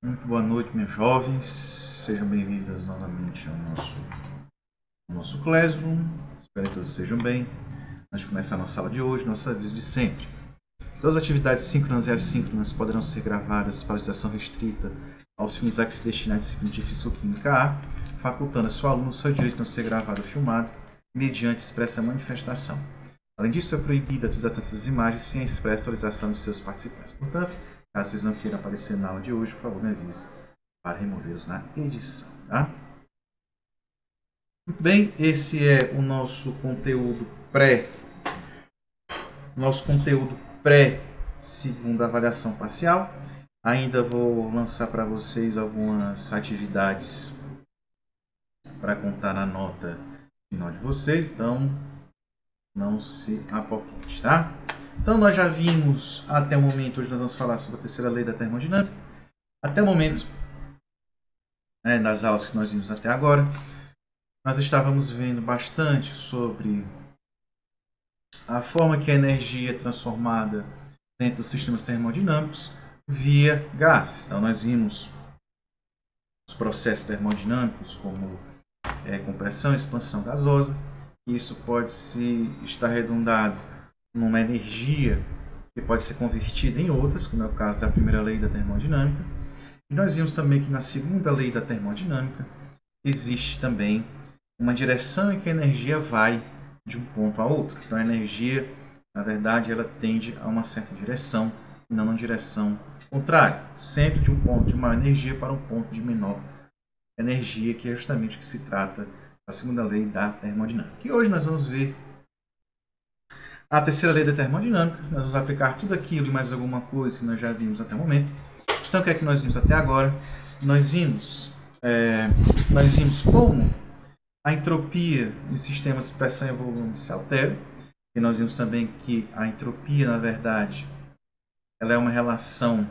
Muito boa noite, meus jovens. Sejam bem-vindos novamente ao nosso Classroom. Espero que todos estejam bem. Antes de começar a nossa aula de hoje, nosso aviso de sempre. Todas as atividades síncronas e assíncronas poderão ser gravadas para utilização restrita aos fins a que se destinar a disciplina de Físico-Química A, facultando a seu aluno o seu direito de não ser gravado ou filmado, mediante expressa manifestação. Além disso, é proibida a utilização dessas imagens sem a expressa autorização de seus participantes. Portanto, caso vocês não queiram aparecer na aula de hoje, por favor, me avise para removê-los na edição. Tá? Muito bem, esse é o nosso conteúdo pré-segunda avaliação parcial. Ainda vou lançar para vocês algumas atividades para contar na nota final de vocês, então não se apoquente, tá? Então nós já vimos até o momento, hoje nós vamos falar sobre a terceira lei da termodinâmica. Até o momento, das aulas que nós vimos até agora, nós estávamos vendo bastante sobre a forma que a energia é transformada dentro dos sistemas termodinâmicos via gases. Então nós vimos os processos termodinâmicos como compressão e expansão gasosa. Isso pode estar redundado numa energia que pode ser convertida em outras, como é o caso da primeira lei da termodinâmica. E nós vimos também que na segunda lei da termodinâmica existe também uma direção em que a energia vai de um ponto a outro. Então a energia, na verdade, ela tende a uma certa direção, e não uma direção contrária. Sempre de um ponto de maior energia para um ponto de menor energia, que é justamente o que se trata da segunda lei da termodinâmica. E hoje nós vamos ver a terceira lei da termodinâmica. Nós vamos aplicar tudo aquilo e mais alguma coisa que nós já vimos até o momento. Então, o que é que nós vimos até agora? Nós vimos como a entropia em sistemas de pressão e volume se altera. E nós vimos também que a entropia, na verdade, ela é uma relação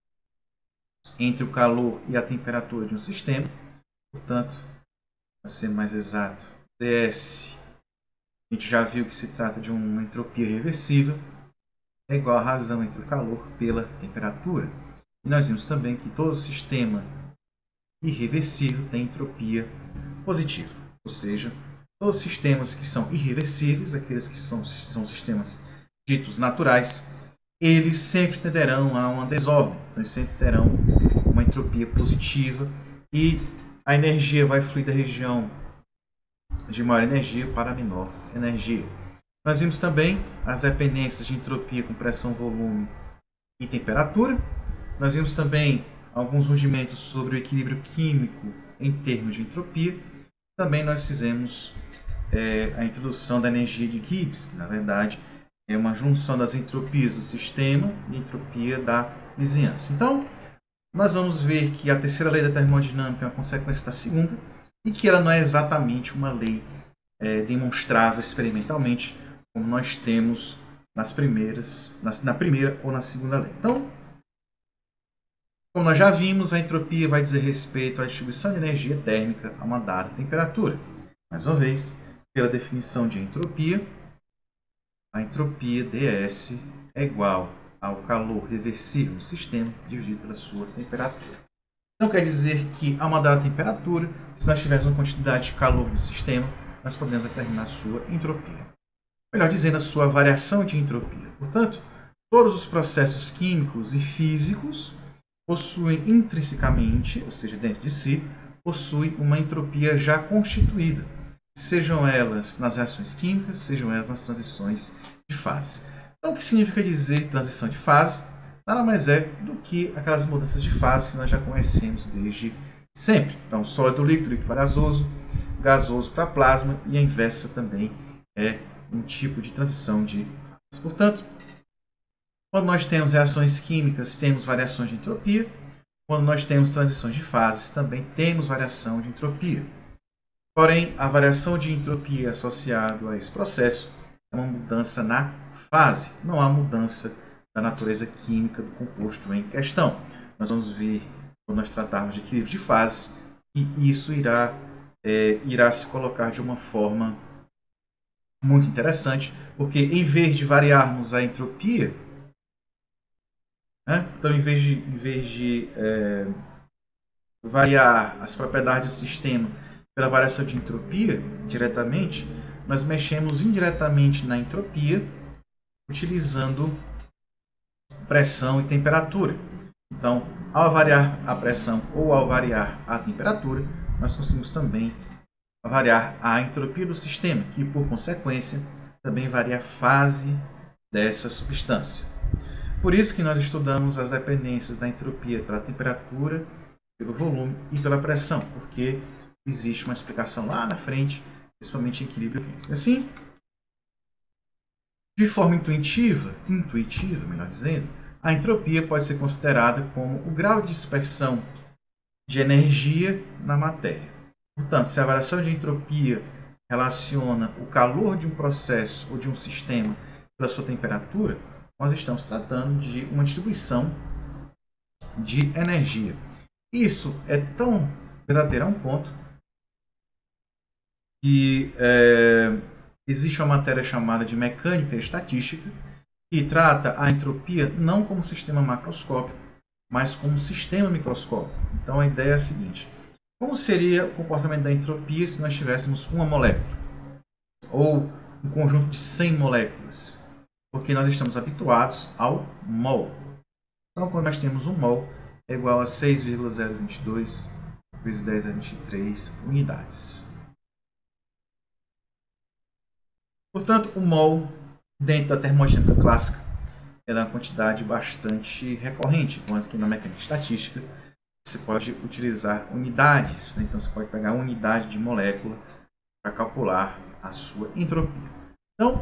entre o calor e a temperatura de um sistema. Portanto, para ser mais exato, ds, a gente já viu que se trata de uma entropia reversível, é igual à razão entre o calor pela temperatura. E nós vimos também que todo sistema irreversível tem entropia positiva. Ou seja, todos os sistemas que são irreversíveis, aqueles que são sistemas ditos naturais, eles sempre tenderão a uma desordem. Então, eles sempre terão uma entropia positiva e a energia vai fluir da região de maior energia para menor energia. Nós vimos também as dependências de entropia com pressão, volume e temperatura. Nós vimos também alguns rudimentos sobre o equilíbrio químico em termos de entropia. Também nós fizemos a introdução da energia de Gibbs, que na verdade é uma junção das entropias do sistema e entropia da vizinhança. Então, nós vamos ver que a terceira lei da termodinâmica é uma consequência da segunda e que ela não é exatamente uma lei demonstrável experimentalmente, como nós temos na primeira ou na segunda lei. Então, como nós já vimos, a entropia vai dizer respeito à distribuição de energia térmica a uma dada temperatura. Mais uma vez, pela definição de entropia, a entropia ds é igual ao calor reversível do sistema dividido pela sua temperatura. Então quer dizer que a uma dada temperatura, se nós tivermos uma quantidade de calor no sistema, nós podemos determinar a sua entropia. Melhor dizendo, a sua variação de entropia. Portanto, todos os processos químicos e físicos possuem intrinsecamente, ou seja, dentro de si, possuem uma entropia já constituída, sejam elas nas reações químicas, sejam elas nas transições de fase. Então, o que significa dizer transição de fase? Nada mais é do que aquelas mudanças de fase que nós já conhecemos desde sempre. Então, sólido líquido, líquido para gasoso para plasma, e a inversa também é um tipo de transição de fase. Portanto, quando nós temos reações químicas, temos variações de entropia. Quando nós temos transições de fases, também temos variação de entropia. Porém, a variação de entropia associada a esse processo é uma mudança na fase, não há mudança da natureza química do composto em questão. Nós vamos ver, quando nós tratarmos de equilíbrio de fases, que isso irá se colocar de uma forma muito interessante, porque em vez de variarmos a entropia, então, em vez de variar as propriedades do sistema pela variação de entropia diretamente, nós mexemos indiretamente na entropia utilizando pressão e temperatura. Então, ao variar a pressão ou ao variar a temperatura, nós conseguimos também variar a entropia do sistema, que por consequência também varia a fase dessa substância. Por isso que nós estudamos as dependências da entropia pela temperatura, pelo volume e pela pressão, porque existe uma explicação lá na frente, principalmente em equilíbrio químico. Assim, de forma intuitiva, melhor dizendo, a entropia pode ser considerada como o grau de dispersão de energia na matéria. Portanto, se a variação de entropia relaciona o calor de um processo ou de um sistema pela sua temperatura, nós estamos tratando de uma distribuição de energia. Isso é tão verdadeiro a um ponto que existe uma matéria chamada de mecânica estatística, que trata a entropia não como sistema macroscópico, mas como sistema microscópico. Então a ideia é a seguinte: como seria o comportamento da entropia se nós tivéssemos uma molécula? Ou um conjunto de 100 moléculas? Porque nós estamos habituados ao mol. Então quando nós temos um mol, é igual a 6,022 vezes 10 a 23 unidades. Portanto, o mol, dentro da termodinâmica clássica, é uma quantidade bastante recorrente, enquanto que na mecânica estatística você pode utilizar unidades, né? Então você pode pegar uma unidade de molécula para calcular a sua entropia. Então,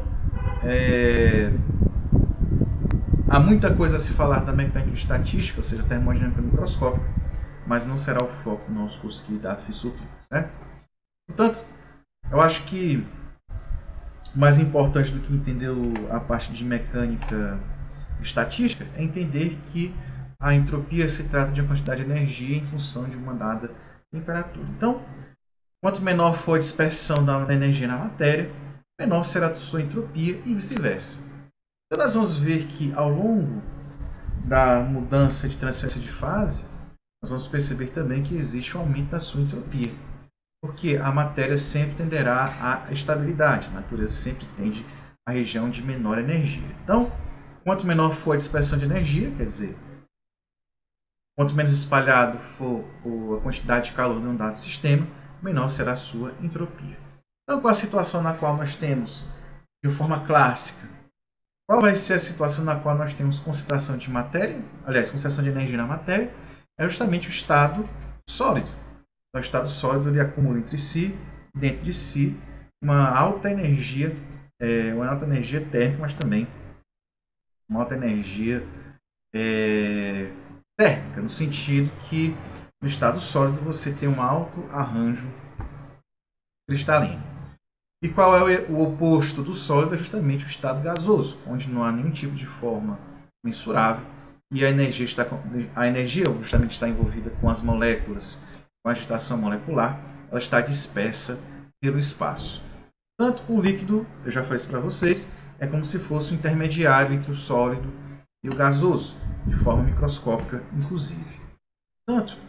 há muita coisa a se falar da mecânica estatística, ou seja, termodinâmica microscópica, mas não será o foco do nosso curso aqui da FISUP, certo? Portanto, eu acho que mais importante do que entender a parte de mecânica estatística é entender que a entropia se trata de uma quantidade de energia em função de uma dada temperatura. Então, quanto menor for a dispersão da energia na matéria, menor será a sua entropia e vice-versa. Então, nós vamos ver que ao longo da mudança de transferência de fase, nós vamos perceber também que existe um aumento da sua entropia. Porque a matéria sempre tenderá à estabilidade, a natureza sempre tende à região de menor energia. Então, quanto menor for a dispersão de energia, quer dizer, quanto menos espalhado for a quantidade de calor de um dado sistema, menor será a sua entropia. Então, qual a situação na qual nós temos, de forma clássica, qual vai ser a situação na qual nós temos concentração de matéria, aliás, concentração de energia na matéria, é justamente o estado sólido. O estado sólido ele acumula dentro de si, uma alta energia térmica, mas também uma alta energia térmica, no sentido que no estado sólido você tem um alto arranjo cristalino. E qual é o oposto do sólido? É justamente o estado gasoso, onde não há nenhum tipo de forma mensurável e a energia justamente está envolvida com as moléculas, com a agitação molecular, ela está dispersa pelo espaço. Portanto, o líquido, eu já falei isso para vocês, é como se fosse um intermediário entre o sólido e o gasoso, de forma microscópica, inclusive. Portanto,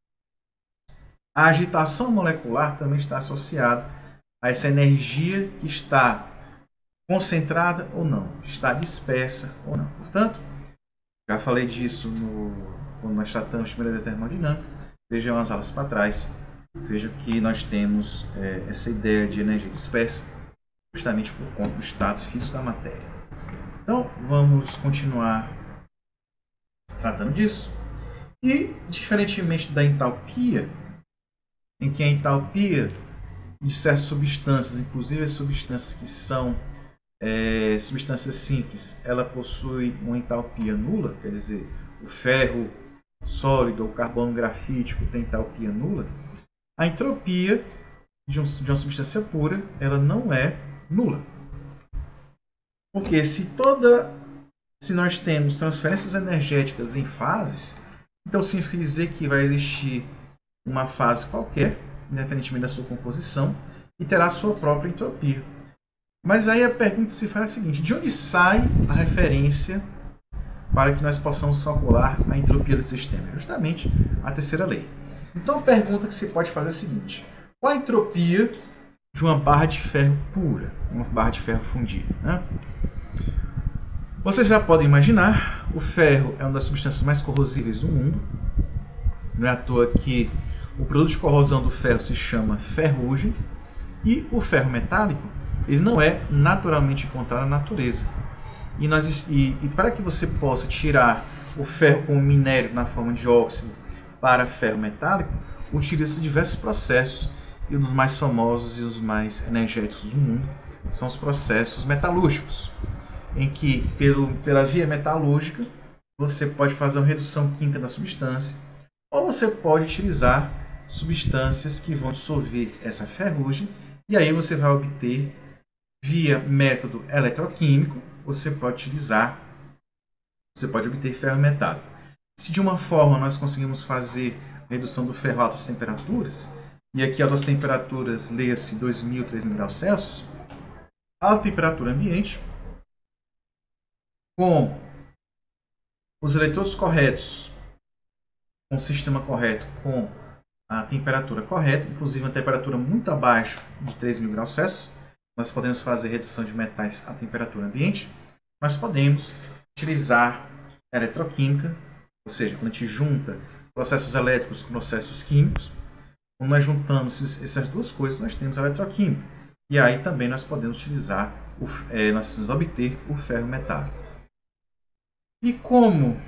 a agitação molecular também está associada a essa energia que está concentrada ou não, está dispersa ou não. Portanto, já falei disso quando nós tratamos de melhoria termodinâmica. Vejam as aulas para trás, vejam que nós temos essa ideia de energia dispersa justamente por conta do estado físico da matéria. Então, vamos continuar tratando disso. E, diferentemente da entalpia, em que a entalpia de certas substâncias, inclusive as substâncias que são substâncias simples, ela possui uma entalpia nula, quer dizer, o ferro sólido ou carbono grafítico tem entalpia nula, a entropia de uma substância pura ela não é nula. Porque se nós temos transferências energéticas em fases, então significa dizer que vai existir uma fase qualquer, independentemente da sua composição, e terá a sua própria entropia. Mas aí a pergunta que se faz é a seguinte: de onde sai a referência para que nós possamos calcular a entropia do sistema? Justamente a terceira lei. Então a pergunta que você pode fazer é a seguinte: qual a entropia de uma barra de ferro pura, uma barra de ferro fundido, né? Vocês já podem imaginar, o ferro é uma das substâncias mais corrosíveis do mundo. Não é à toa que o produto de corrosão do ferro se chama ferrugem, e o ferro metálico ele não é naturalmente encontrado na natureza. E para que você possa tirar o ferro como minério na forma de óxido para ferro metálico, utiliza-se diversos processos, e um dos mais famosos e os mais energéticos do mundo são os processos metalúrgicos, em que, pela via metalúrgica, você pode fazer uma redução química da substância, ou você pode utilizar substâncias que vão dissolver essa ferrugem, e aí você vai obter, via método eletroquímico, você pode obter ferro metálico. Se de uma forma nós conseguimos fazer a redução do ferro a altas temperaturas, e aqui altas temperaturas, leia-se 2.000, 3.000 graus Celsius, alta temperatura ambiente, com os eletrodos corretos, com o sistema correto, com a temperatura correta, inclusive uma temperatura muito abaixo de 3.000 graus Celsius, nós podemos fazer redução de metais à temperatura ambiente. Nós podemos utilizar eletroquímica, ou seja, quando a gente junta processos elétricos com processos químicos, quando nós juntamos essas duas coisas, nós temos a eletroquímica. E aí também nós podemos utilizar, nós podemos obter o ferro metálico. E como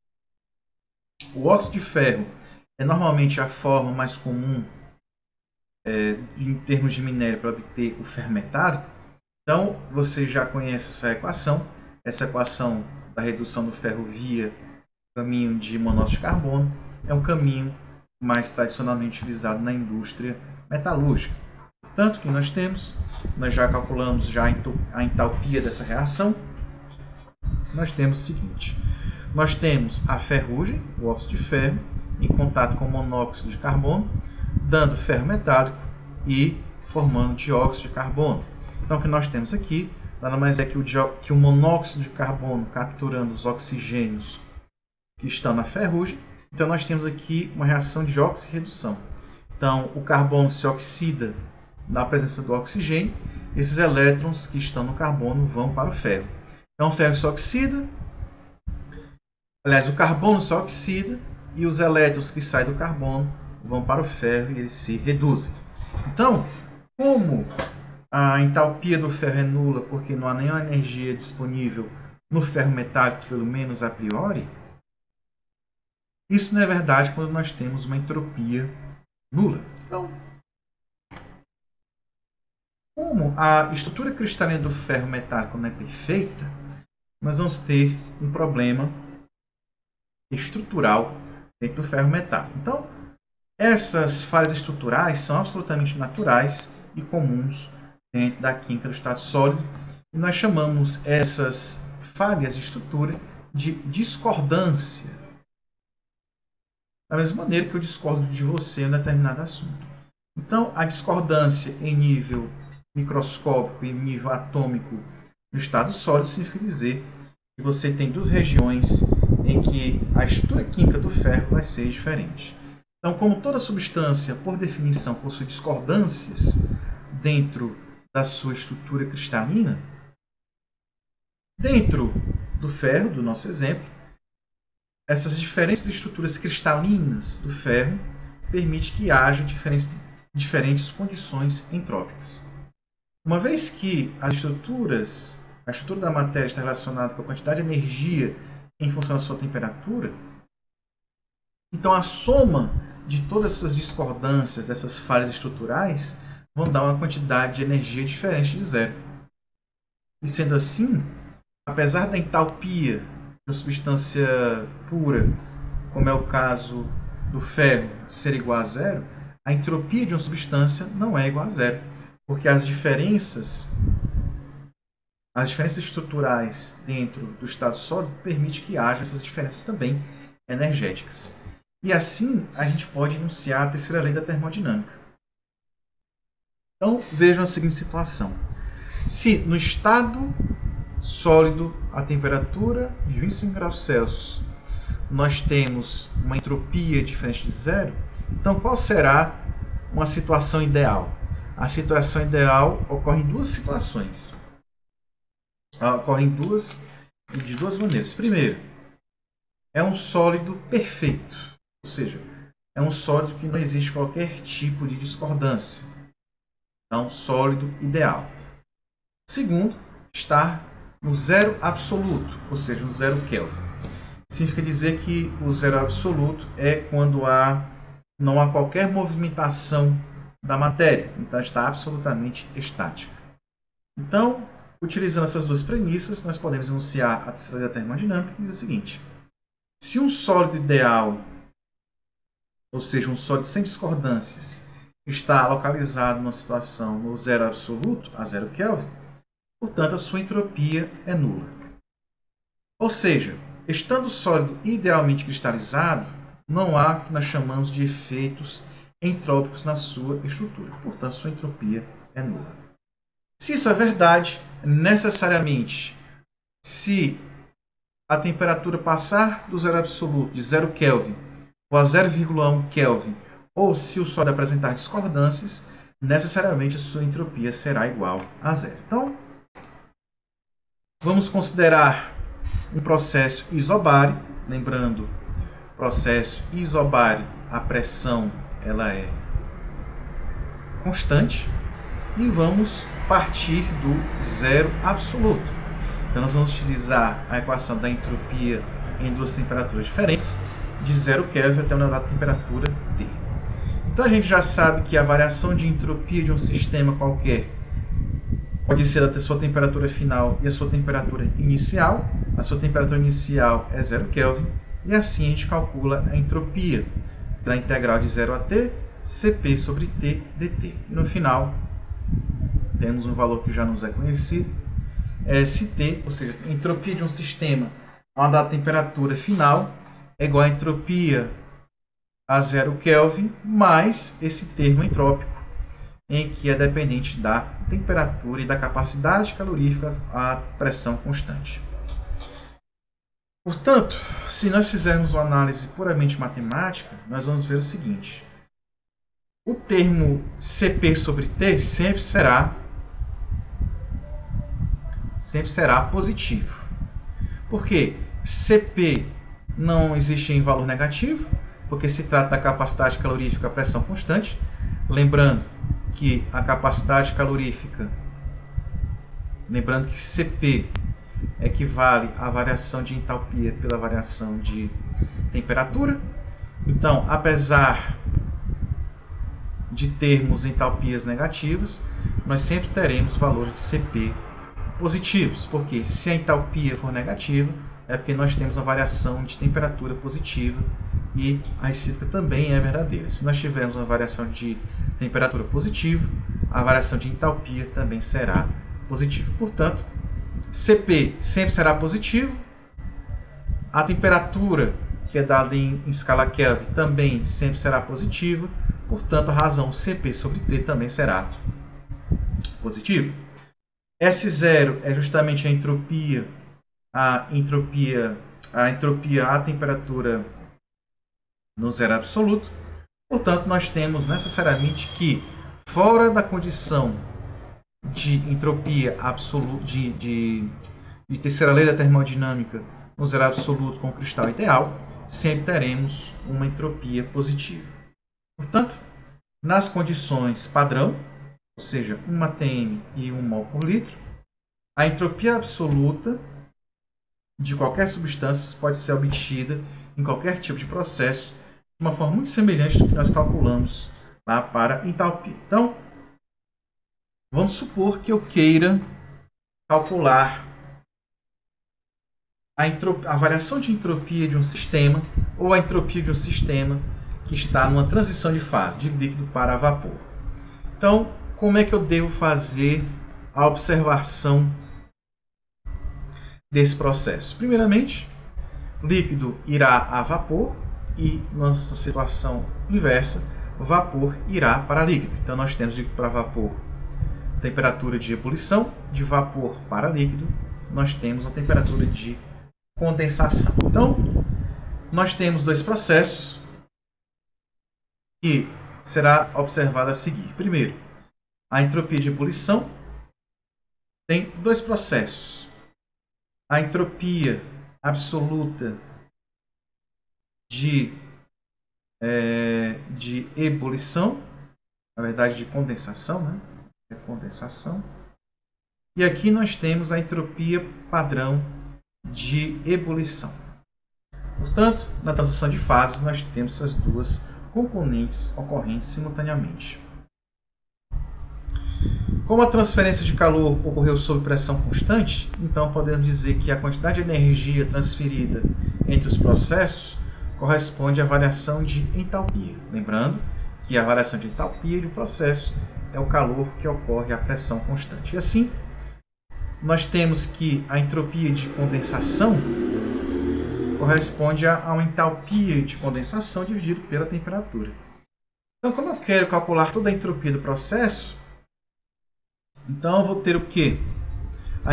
o óxido de ferro é normalmente a forma mais comum em termos de minério para obter o ferro metálico, então você já conhece essa equação da redução do ferro via caminho de monóxido de carbono, é um caminho mais tradicionalmente utilizado na indústria metalúrgica. Portanto, que nós já calculamos a entalpia dessa reação, nós temos o seguinte: nós temos a ferrugem, o óxido de ferro, em contato com o monóxido de carbono, dando ferro metálico e formando dióxido de carbono. Então, o que nós temos aqui nada mais é que o monóxido de carbono capturando os oxigênios que estão na ferrugem. Então, nós temos aqui uma reação de oxirredução. Então, o carbono se oxida na presença do oxigênio. Esses elétrons que estão no carbono vão para o ferro. Então, o ferro se oxida. Aliás, o carbono se oxida e os elétrons que saem do carbono vão para o ferro e eles se reduzem. Então, como a entalpia do ferro é nula porque não há nenhuma energia disponível no ferro metálico, pelo menos a priori, isso não é verdade quando nós temos uma entropia nula. Então, como a estrutura cristalina do ferro metálico não é perfeita, nós vamos ter um problema estrutural dentro do ferro metálico. Então, essas falhas estruturais são absolutamente naturais e comuns dentro da química do estado sólido, e nós chamamos essas falhas de estrutura de discordância. Da mesma maneira que eu discordo de você em um determinado assunto. Então, a discordância em nível microscópico e em nível atômico no estado sólido significa dizer que você tem duas regiões em que a estrutura química do ferro vai ser diferente. Então, como toda substância, por definição, possui discordâncias dentro da sua estrutura cristalina, dentro do ferro, do nosso exemplo, essas diferentes estruturas cristalinas do ferro permitem que haja diferentes condições entrópicas. Uma vez que a estrutura da matéria está relacionada com a quantidade de energia em função da sua temperatura, então a soma de todas essas discordâncias, dessas falhas estruturais, vão dar uma quantidade de energia diferente de zero. E sendo assim, apesar da entalpia de uma substância pura, como é o caso do ferro, ser igual a zero, a entropia de uma substância não é igual a zero, porque as diferenças estruturais dentro do estado sólido permitem que haja essas diferenças também energéticas. E assim a gente pode enunciar a terceira lei da termodinâmica. Então vejam a seguinte situação: se no estado sólido a temperatura de 25 graus Celsius nós temos uma entropia diferente de zero, Então, qual será uma situação ideal? A situação ideal ocorre em duas situações. Ela ocorre de duas maneiras. Primeiro, é um sólido perfeito, ou seja, é um sólido que não existe qualquer tipo de discordância. É um sólido ideal. Segundo, está no zero absoluto, ou seja, no zero Kelvin. Significa dizer que o zero absoluto é quando não há qualquer movimentação da matéria, então está absolutamente estática. Então, utilizando essas duas premissas, nós podemos enunciar a terceira lei da termodinâmica, que diz o seguinte: se um sólido ideal, ou seja, um sólido sem discordâncias, está localizado numa situação no zero absoluto, a zero Kelvin, portanto, a sua entropia é nula. Ou seja, estando o sólido idealmente cristalizado, não há o que nós chamamos de efeitos entrópicos na sua estrutura. Portanto, sua entropia é nula. Se isso é verdade, necessariamente, se a temperatura passar do zero absoluto, de 0 Kelvin, ou a 0,1 Kelvin, ou se o sólido apresentar discordâncias, necessariamente a sua entropia será igual a zero. Então, vamos considerar um processo isobárico. Lembrando, processo isobárico, a pressão ela é constante. E vamos partir do zero absoluto. Então, nós vamos utilizar a equação da entropia em duas temperaturas diferentes, de 0 Kelvin até uma dada temperatura T. Então, a gente já sabe que a variação de entropia de um sistema qualquer pode ser da sua temperatura final e a sua temperatura inicial. A sua temperatura inicial é 0 Kelvin, e assim a gente calcula a entropia da integral de 0 a T, Cp sobre T dt. E no final, temos um valor que já nos é conhecido, St, ou seja, a entropia de um sistema a uma dada temperatura final é igual à entropia a 0 Kelvin mais esse termo entrópico, em que é dependente da temperatura e da capacidade calorífica à pressão constante. Portanto, se nós fizermos uma análise puramente matemática, nós vamos ver o seguinte: o termo Cp sobre T sempre será positivo. Por quê? Cp não existe em valor negativo, porque se trata da capacidade calorífica à pressão constante. Lembrando que a capacidade calorífica, que Cp equivale à variação de entalpia pela variação de temperatura. Então, apesar de termos entalpias negativas, nós sempre teremos valores de Cp positivos, porque se a entalpia for negativa, é porque nós temos uma variação de temperatura positiva, e a recíproca também é verdadeira. Se nós tivermos uma variação de temperatura positiva, a variação de entalpia também será positiva. Portanto, Cp sempre será positivo, a temperatura, que é dada em escala Kelvin, também sempre será positiva, portanto, a razão Cp sobre T também será positiva. S0 é justamente a entropia à temperatura no zero absoluto. Portanto, nós temos necessariamente que, fora da condição de entropia absoluta, de terceira lei da termodinâmica no zero absoluto com o cristal ideal, sempre teremos uma entropia positiva. Portanto, nas condições padrão, ou seja, 1 atm e 1 mol por litro, a entropia absoluta de qualquer substância pode ser obtida em qualquer tipo de processo de uma forma muito semelhante do que nós calculamos lá para entalpia. Então, vamos supor que eu queira calcular a variação de entropia de um sistema, ou a entropia de um sistema que está numa transição de fase, de líquido para vapor. Então, como é que eu devo fazer a observação desse processo? Primeiramente, líquido irá a vapor, e nossa situação inversa, vapor irá para líquido. Então, nós temos líquido para vapor, temperatura de ebulição, de vapor para líquido, nós temos uma temperatura de condensação. Então, nós temos dois processos. que será observada a seguir. Primeiro, a entropia de ebulição tem dois processos. A entropia absoluta de ebulição, na verdade de condensação, né? É condensação. E aqui nós temos a entropia padrão de ebulição. Portanto, na transição de fases nós temos essas duas componentes ocorrentes simultaneamente. Como a transferência de calor ocorreu sob pressão constante, então podemos dizer que a quantidade de energia transferida entre os processos corresponde à variação de entalpia. Lembrando que a variação de entalpia de um processo é o calor que ocorre à pressão constante. E assim, nós temos que a entropia de condensação corresponde a uma entalpia de condensação dividido pela temperatura. Então, como eu quero calcular toda a entropia do processo, então eu vou ter o quê? A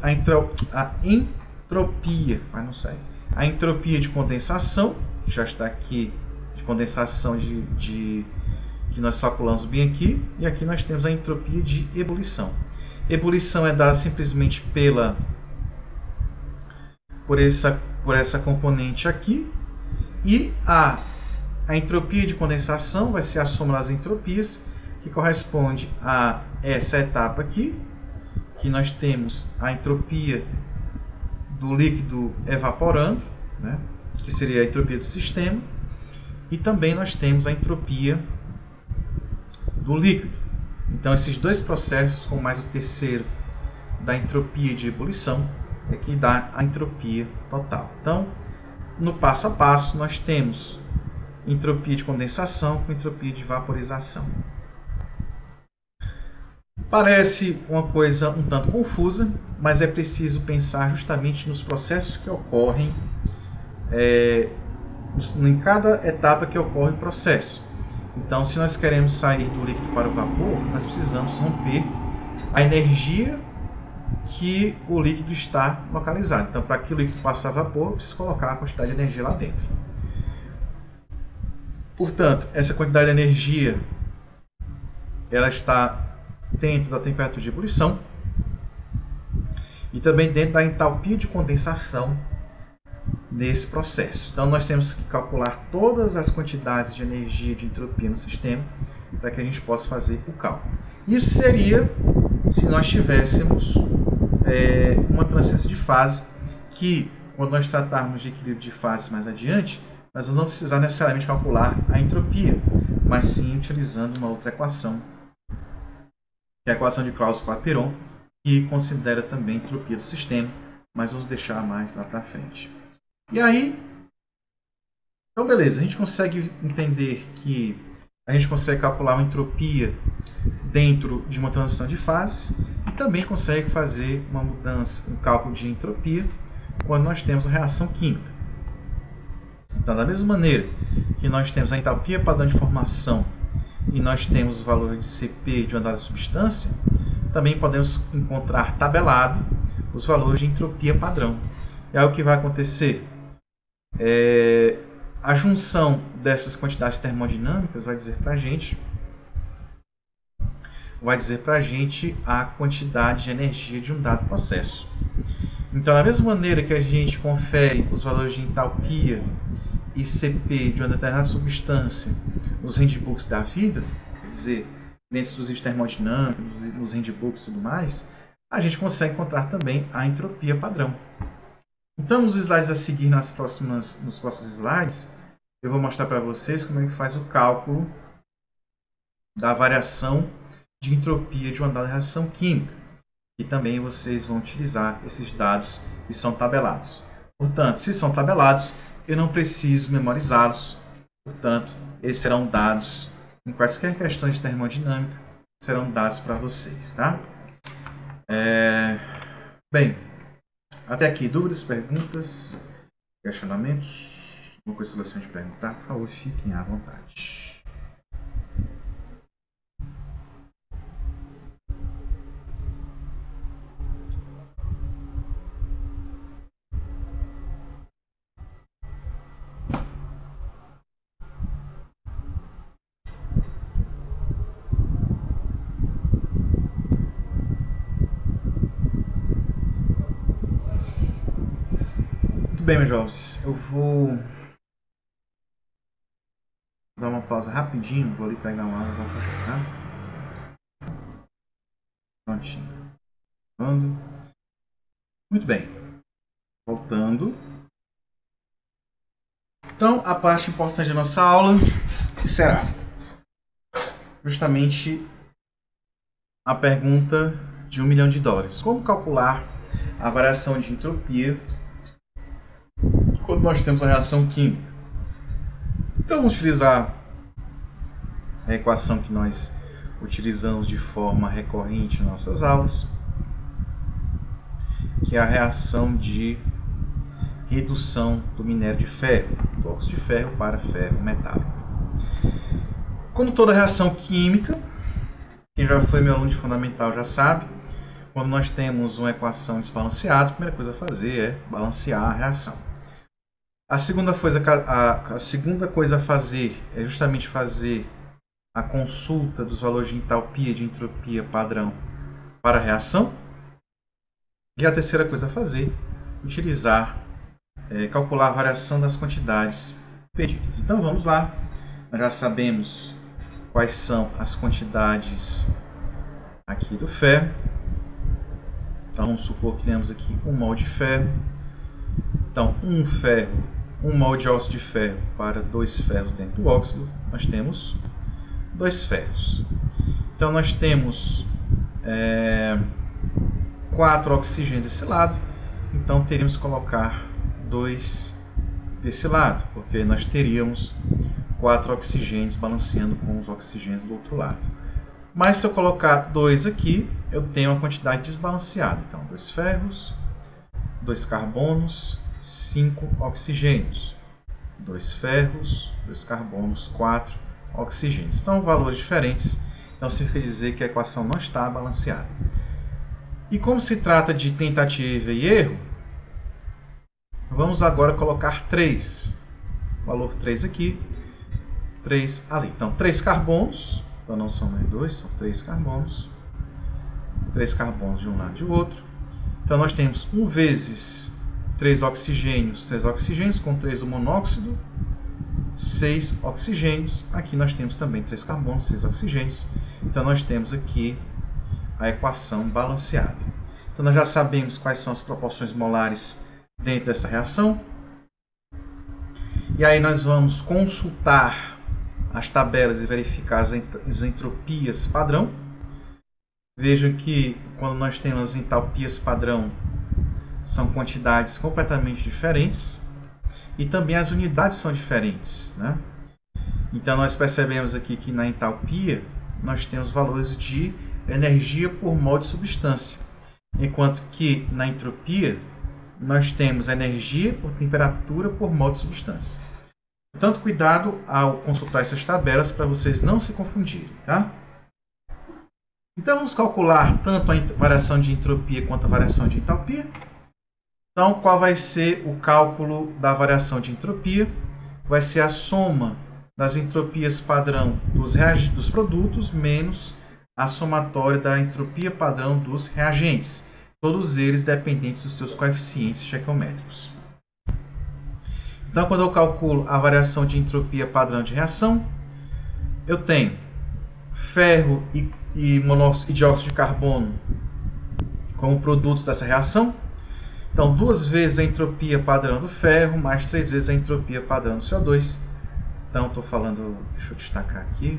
entropia, mas não sai. A entropia de condensação, que já está aqui, de condensação que nós calculamos bem aqui, e aqui nós temos a entropia de ebulição. Ebulição é dada simplesmente por essa componente aqui, e a entropia de condensação vai ser a soma das entropias, que corresponde a essa etapa aqui, que nós temos a entropia do líquido evaporando, né, que seria a entropia do sistema, e também nós temos a entropia do líquido. Então, esses dois processos, com mais o terceiro da entropia de ebulição, é que dá a entropia total. Então, no passo a passo, nós temos entropia de condensação com entropia de vaporização. Parece uma coisa um tanto confusa, mas é preciso pensar justamente nos processos que ocorrem em cada etapa que ocorre o processo. Então, se nós queremos sair do líquido para o vapor, nós precisamos romper a energia que o líquido está localizado. Então, para que o líquido passe a vapor, eu preciso colocar a quantidade de energia lá dentro. Portanto, essa quantidade de energia ela está dentro da temperatura de ebulição e também dentro da entalpia de condensação nesse processo. Então, nós temos que calcular todas as quantidades de energia de entropia no sistema para que a gente possa fazer o cálculo. Isso seria se nós tivéssemos uma transferência de fase que, quando nós tratarmos de equilíbrio de fases mais adiante, nós não vamos precisar necessariamente calcular a entropia, mas sim utilizando uma outra equação, que é a equação de Clausius-Clapeyron, que considera também a entropia do sistema, mas vamos deixar mais lá para frente. E aí, então beleza, a gente consegue entender que a gente consegue calcular uma entropia dentro de uma transição de fases e também consegue fazer uma mudança, um cálculo de entropia quando nós temos a reação química. Então, da mesma maneira que nós temos a entalpia padrão de formação e nós temos o valor de Cp de uma dada substância, também podemos encontrar tabelado os valores de entropia padrão. E aí o que vai acontecer? A junção dessas quantidades termodinâmicas vai dizer para a gente a quantidade de energia de um dado processo. Então, da mesma maneira que a gente confere os valores de entalpia e Cp de uma determinada substância nos handbooks da vida, quer dizer, nesses dos termodinâmicos, nos handbooks e tudo mais, a gente consegue encontrar também a entropia padrão. Então, nos slides a seguir, nos próximos slides, eu vou mostrar para vocês como é que faz o cálculo da variação de entropia de uma dada reação química. E também vocês vão utilizar esses dados que são tabelados. Portanto, se são tabelados, eu não preciso memorizá-los. Portanto, eles serão dados em quaisquer questões de termodinâmica, serão dados para vocês, tá? Bem, até aqui, dúvidas, perguntas, questionamentos? Uma coisa que vocês gostam de perguntar, por favor, fiquem à vontade. bem, meus jovens, eu vou dar uma pausa rapidinho, vou ali pegar uma água e voltar já, tá? Prontinho. Muito bem. Voltando. Então, a parte importante da nossa aula será justamente a pergunta de $1 milhão. Como calcular a variação de entropia quando nós temos uma reação química? Então, vamos utilizar a equação que nós utilizamos de forma recorrente em nossas aulas, que é a reação de redução do minério de ferro, do óxido de ferro para ferro metálico. Como toda reação química, quem já foi meu aluno de fundamental já sabe, quando nós temos uma equação desbalanceada, a primeira coisa a fazer é balancear a reação. A segunda coisa a fazer é justamente fazer a consulta dos valores de entalpia e de entropia padrão para a reação. E a terceira coisa a fazer é utilizar, calcular a variação das quantidades pedidas. Então vamos lá, nós já sabemos quais são as quantidades aqui do ferro. Então vamos supor que temos aqui 1 mol de ferro. Então 1 mol de óxido de ferro para 2 ferros dentro do óxido, nós temos 2 ferros. Então nós temos 4 oxigênios desse lado, então teríamos que colocar 2 desse lado, porque nós teríamos 4 oxigênios balanceando com os oxigênios do outro lado. Mas se eu colocar 2 aqui, eu tenho uma quantidade desbalanceada. Então 2 ferros, 2 carbonos, 5 oxigênios. 2 ferros, 2 carbonos, 4 oxigênios. Então valores diferentes, então significa dizer que a equação não está balanceada. E como se trata de tentativa e erro, vamos agora colocar 3. Valor 3 aqui, 3 ali. Então, 3 carbonos, então não são mais 2, são 3 carbonos. 3 carbonos de um lado e do outro. Então, nós temos 1 vezes 3 oxigênios com 3 o monóxido, 6 oxigênios. Aqui nós temos também 3 carbonos, 6 oxigênios. Então, nós temos aqui a equação balanceada. Então, nós já sabemos quais são as proporções molares dentro dessa reação. E aí nós vamos consultar as tabelas e verificar as entropias padrão. Vejam que quando nós temos as entalpias padrão, são quantidades completamente diferentes. E também as unidades são diferentes, né? Então, nós percebemos aqui que na entalpia, nós temos valores de energia por mol de substância, enquanto que na entropia nós temos energia por temperatura por mol de substância. Portanto, cuidado ao consultar essas tabelas para vocês não se confundirem, tá? Então vamos calcular tanto a variação de entropia quanto a variação de entalpia. Então, qual vai ser o cálculo da variação de entropia? Vai ser a soma das entropias padrão dos produtos menos a somatória da entropia padrão dos reagentes, todos eles dependentes dos seus coeficientes estequiométricos. Então, quando eu calculo a variação de entropia padrão de reação, eu tenho ferro e monóxido de dióxido de carbono como produtos dessa reação. Então, 2 vezes a entropia padrão do ferro, mais 3 vezes a entropia padrão do CO2. Então, estou falando, deixa eu destacar aqui.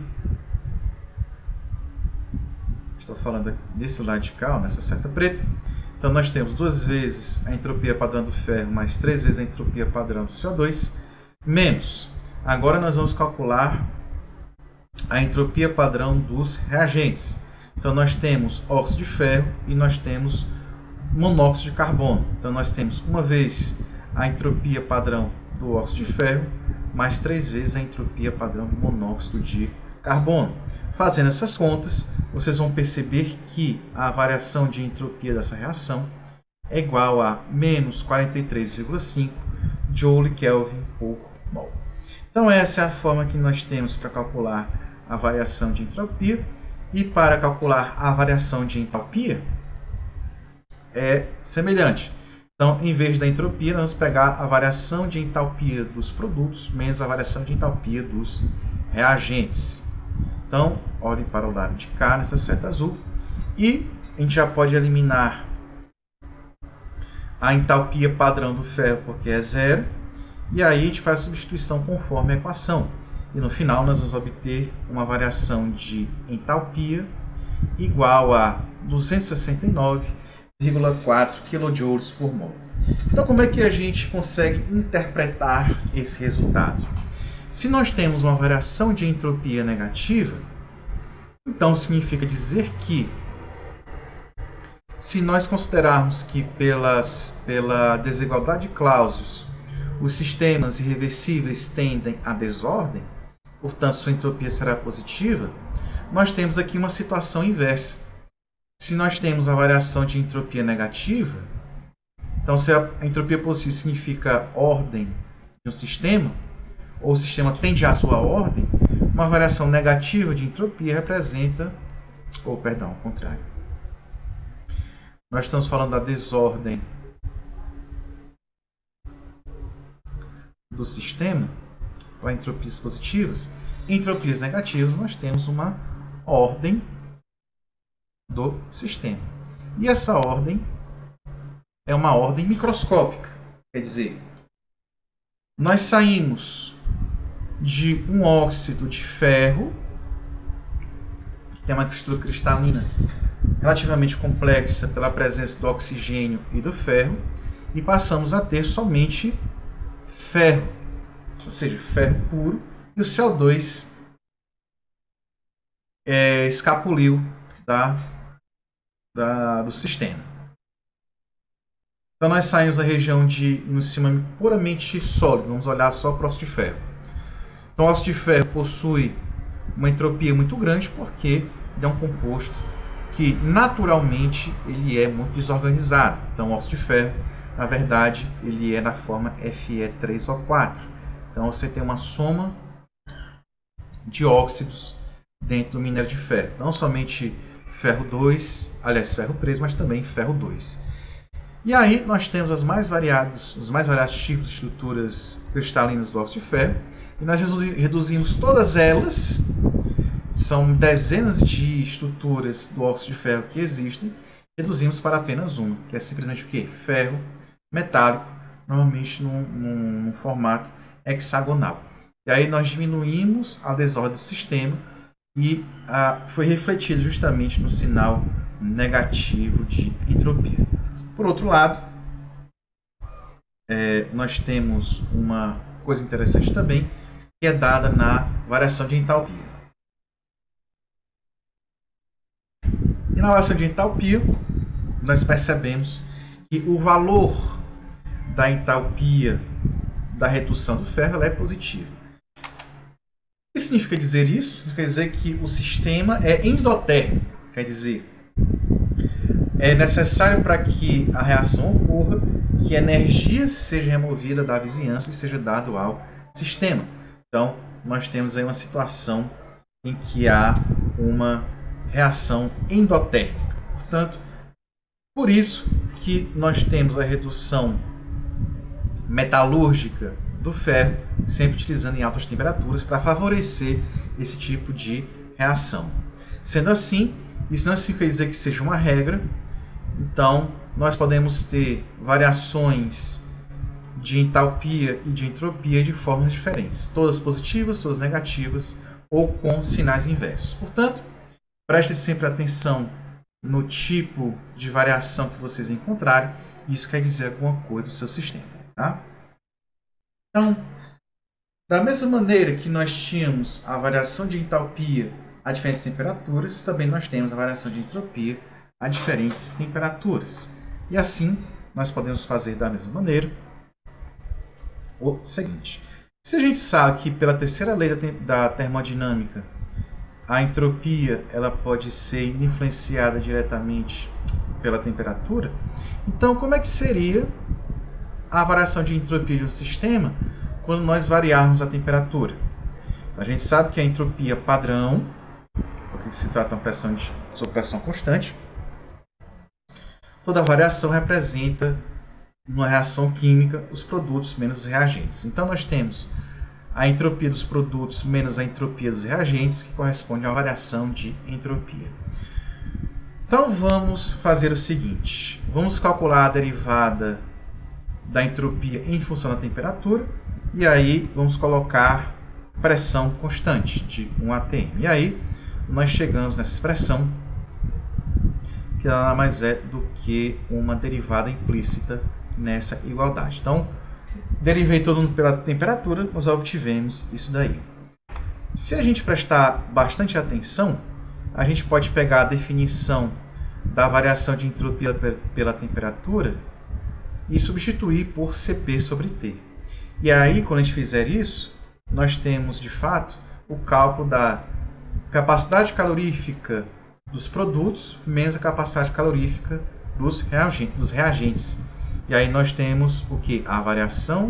Estou falando desse lado de cá, nessa seta preta. Então, nós temos 2 vezes a entropia padrão do ferro, mais 3 vezes a entropia padrão do CO2, menos. Agora, nós vamos calcular a entropia padrão dos reagentes. Então, nós temos óxido de ferro e nós temos monóxido de carbono. Então, nós temos 1 vez a entropia padrão do óxido de ferro, mais 3 vezes a entropia padrão do monóxido de carbono. Fazendo essas contas, vocês vão perceber que a variação de entropia dessa reação é igual a menos 43,5 Joule Kelvin por mol. Então, essa é a forma que nós temos para calcular a variação de entropia. E para calcular a variação de entalpia, é semelhante. Então, em vez da entropia, nós vamos pegar a variação de entalpia dos produtos menos a variação de entalpia dos reagentes. Então, olhem para o lado de cá nessa seta azul e a gente já pode eliminar a entalpia padrão do ferro, porque é zero, e aí a gente faz a substituição conforme a equação. E no final nós vamos obter uma variação de entalpia igual a 269,4 kJ por mol. Então, como é que a gente consegue interpretar esse resultado? Se nós temos uma variação de entropia negativa, então significa dizer que, se nós considerarmos que pela desigualdade de Clausius os sistemas irreversíveis tendem à desordem, portanto sua entropia será positiva, nós temos aqui uma situação inversa. Se nós temos a variação de entropia negativa, então se a entropia positiva significa ordem de um sistema, ou o sistema tende à sua ordem, uma variação negativa de entropia representa, ou perdão, ao contrário. Nós estamos falando da desordem do sistema, para entropias positivas. Em entropias negativas, nós temos uma ordem do sistema. E essa ordem é uma ordem microscópica. Quer dizer, nós saímos de um óxido de ferro, que tem uma estrutura cristalina relativamente complexa pela presença do oxigênio e do ferro, e passamos a ter somente ferro, ou seja, ferro puro, e o CO2 escapuliu do sistema. Então nós saímos da região de um sistema puramente sólido, vamos olhar só para o óxido de ferro. Então o óxido de ferro possui uma entropia muito grande porque ele é um composto que naturalmente ele é muito desorganizado. Então o óxido de ferro, na verdade, ele é na forma Fe3O4. Então você tem uma soma de óxidos dentro do minério de ferro. Não somente ferro 2, aliás, ferro 3, mas também ferro 2. E aí nós temos os mais variados tipos de estruturas cristalinas do óxido de ferro. E nós reduzimos todas elas, são dezenas de estruturas do óxido de ferro que existem, reduzimos para apenas uma, que é simplesmente o quê? Ferro metálico, normalmente num formato hexagonal. E aí nós diminuímos a desordem do sistema e foi refletido justamente no sinal negativo de entropia. Por outro lado, nós temos uma coisa interessante também, que é dada na variação de entalpia. E na variação de entalpia, nós percebemos que o valor da entalpia da redução do ferro ela é positivo. O que significa dizer isso? Quer dizer que o sistema é endotérmico, quer dizer, é necessário para que a reação ocorra que a energia seja removida da vizinhança e seja dado ao sistema. Então, nós temos aí uma situação em que há uma reação endotérmica. Portanto, por isso que nós temos a redução metalúrgica do ferro, sempre utilizando em altas temperaturas para favorecer esse tipo de reação. Sendo assim, isso não significa dizer que seja uma regra. Então, nós podemos ter variações de entalpia e de entropia de formas diferentes, todas positivas, todas negativas ou com sinais inversos. Portanto, prestem sempre atenção no tipo de variação que vocês encontrarem. Isso quer dizer alguma coisa do seu sistema. Tá? Então, da mesma maneira que nós tínhamos a variação de entalpia a diferentes temperaturas, também nós temos a variação de entropia a diferentes temperaturas. E assim, nós podemos fazer da mesma maneira o seguinte. Se a gente sabe que pela terceira lei da termodinâmica, a entropia ela pode ser influenciada diretamente pela temperatura, então como é que seria a variação de entropia de um sistema quando nós variarmos a temperatura? A gente sabe que a entropia padrão, porque se trata de uma sob pressão constante, toda variação representa numa reação química, os produtos menos os reagentes. Então, nós temos a entropia dos produtos menos a entropia dos reagentes, que corresponde a uma variação de entropia. Então, vamos fazer o seguinte. Vamos calcular a derivada da entropia em função da temperatura. E aí, vamos colocar pressão constante de 1 atm. E aí, nós chegamos nessa expressão, que nada mais é do que uma derivada implícita nessa igualdade. Então, derivei todo mundo pela temperatura, nós obtivemos isso daí. Se a gente prestar bastante atenção, a gente pode pegar a definição da variação de entropia pela temperatura e substituir por Cp sobre T. E aí, quando a gente fizer isso, nós temos, de fato, o cálculo da capacidade calorífica dos produtos menos a capacidade calorífica dos reagentes. E aí nós temos o que? A variação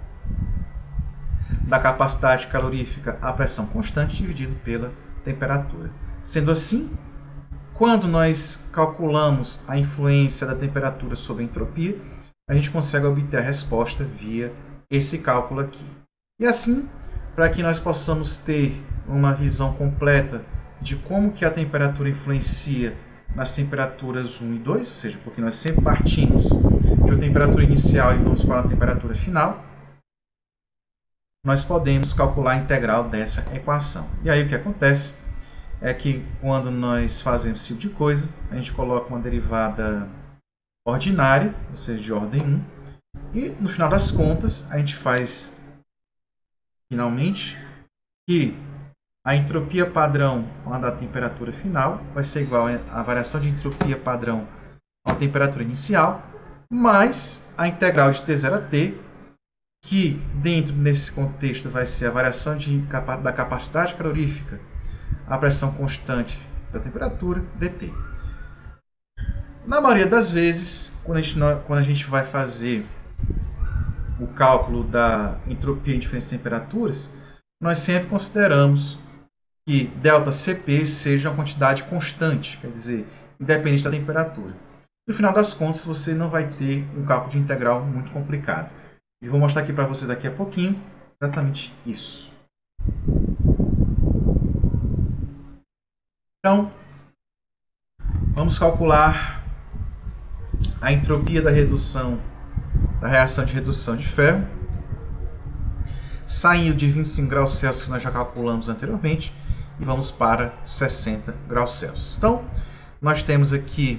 da capacidade calorífica à pressão constante dividido pela temperatura. Sendo assim, quando nós calculamos a influência da temperatura sobre a entropia, a gente consegue obter a resposta via esse cálculo aqui. E assim, para que nós possamos ter uma visão completa de como que a temperatura influencia nas temperaturas 1 e 2, ou seja, porque nós sempre partimos de uma temperatura inicial e vamos para a temperatura final, nós podemos calcular a integral dessa equação. E aí o que acontece é que quando nós fazemos esse tipo de coisa, a gente coloca uma derivada ordinária, ou seja, de ordem 1, e no final das contas a gente faz finalmente que a entropia padrão da temperatura final vai ser igual à variação de entropia padrão à temperatura inicial, mais a integral de T0 a T, que dentro desse contexto vai ser a variação da capacidade calorífica à pressão constante da temperatura, dt. Na maioria das vezes, quando a gente vai fazer o cálculo da entropia em diferentes temperaturas, nós sempre consideramos que ΔCp seja uma quantidade constante, quer dizer, independente da temperatura. No final das contas, você não vai ter um cálculo de integral muito complicado. E vou mostrar aqui para você daqui a pouquinho exatamente isso. Então, vamos calcular a entropia da reação de redução de ferro, saindo de 25 graus Celsius, que nós já calculamos anteriormente, e vamos para 60 graus Celsius. Então, nós temos aqui,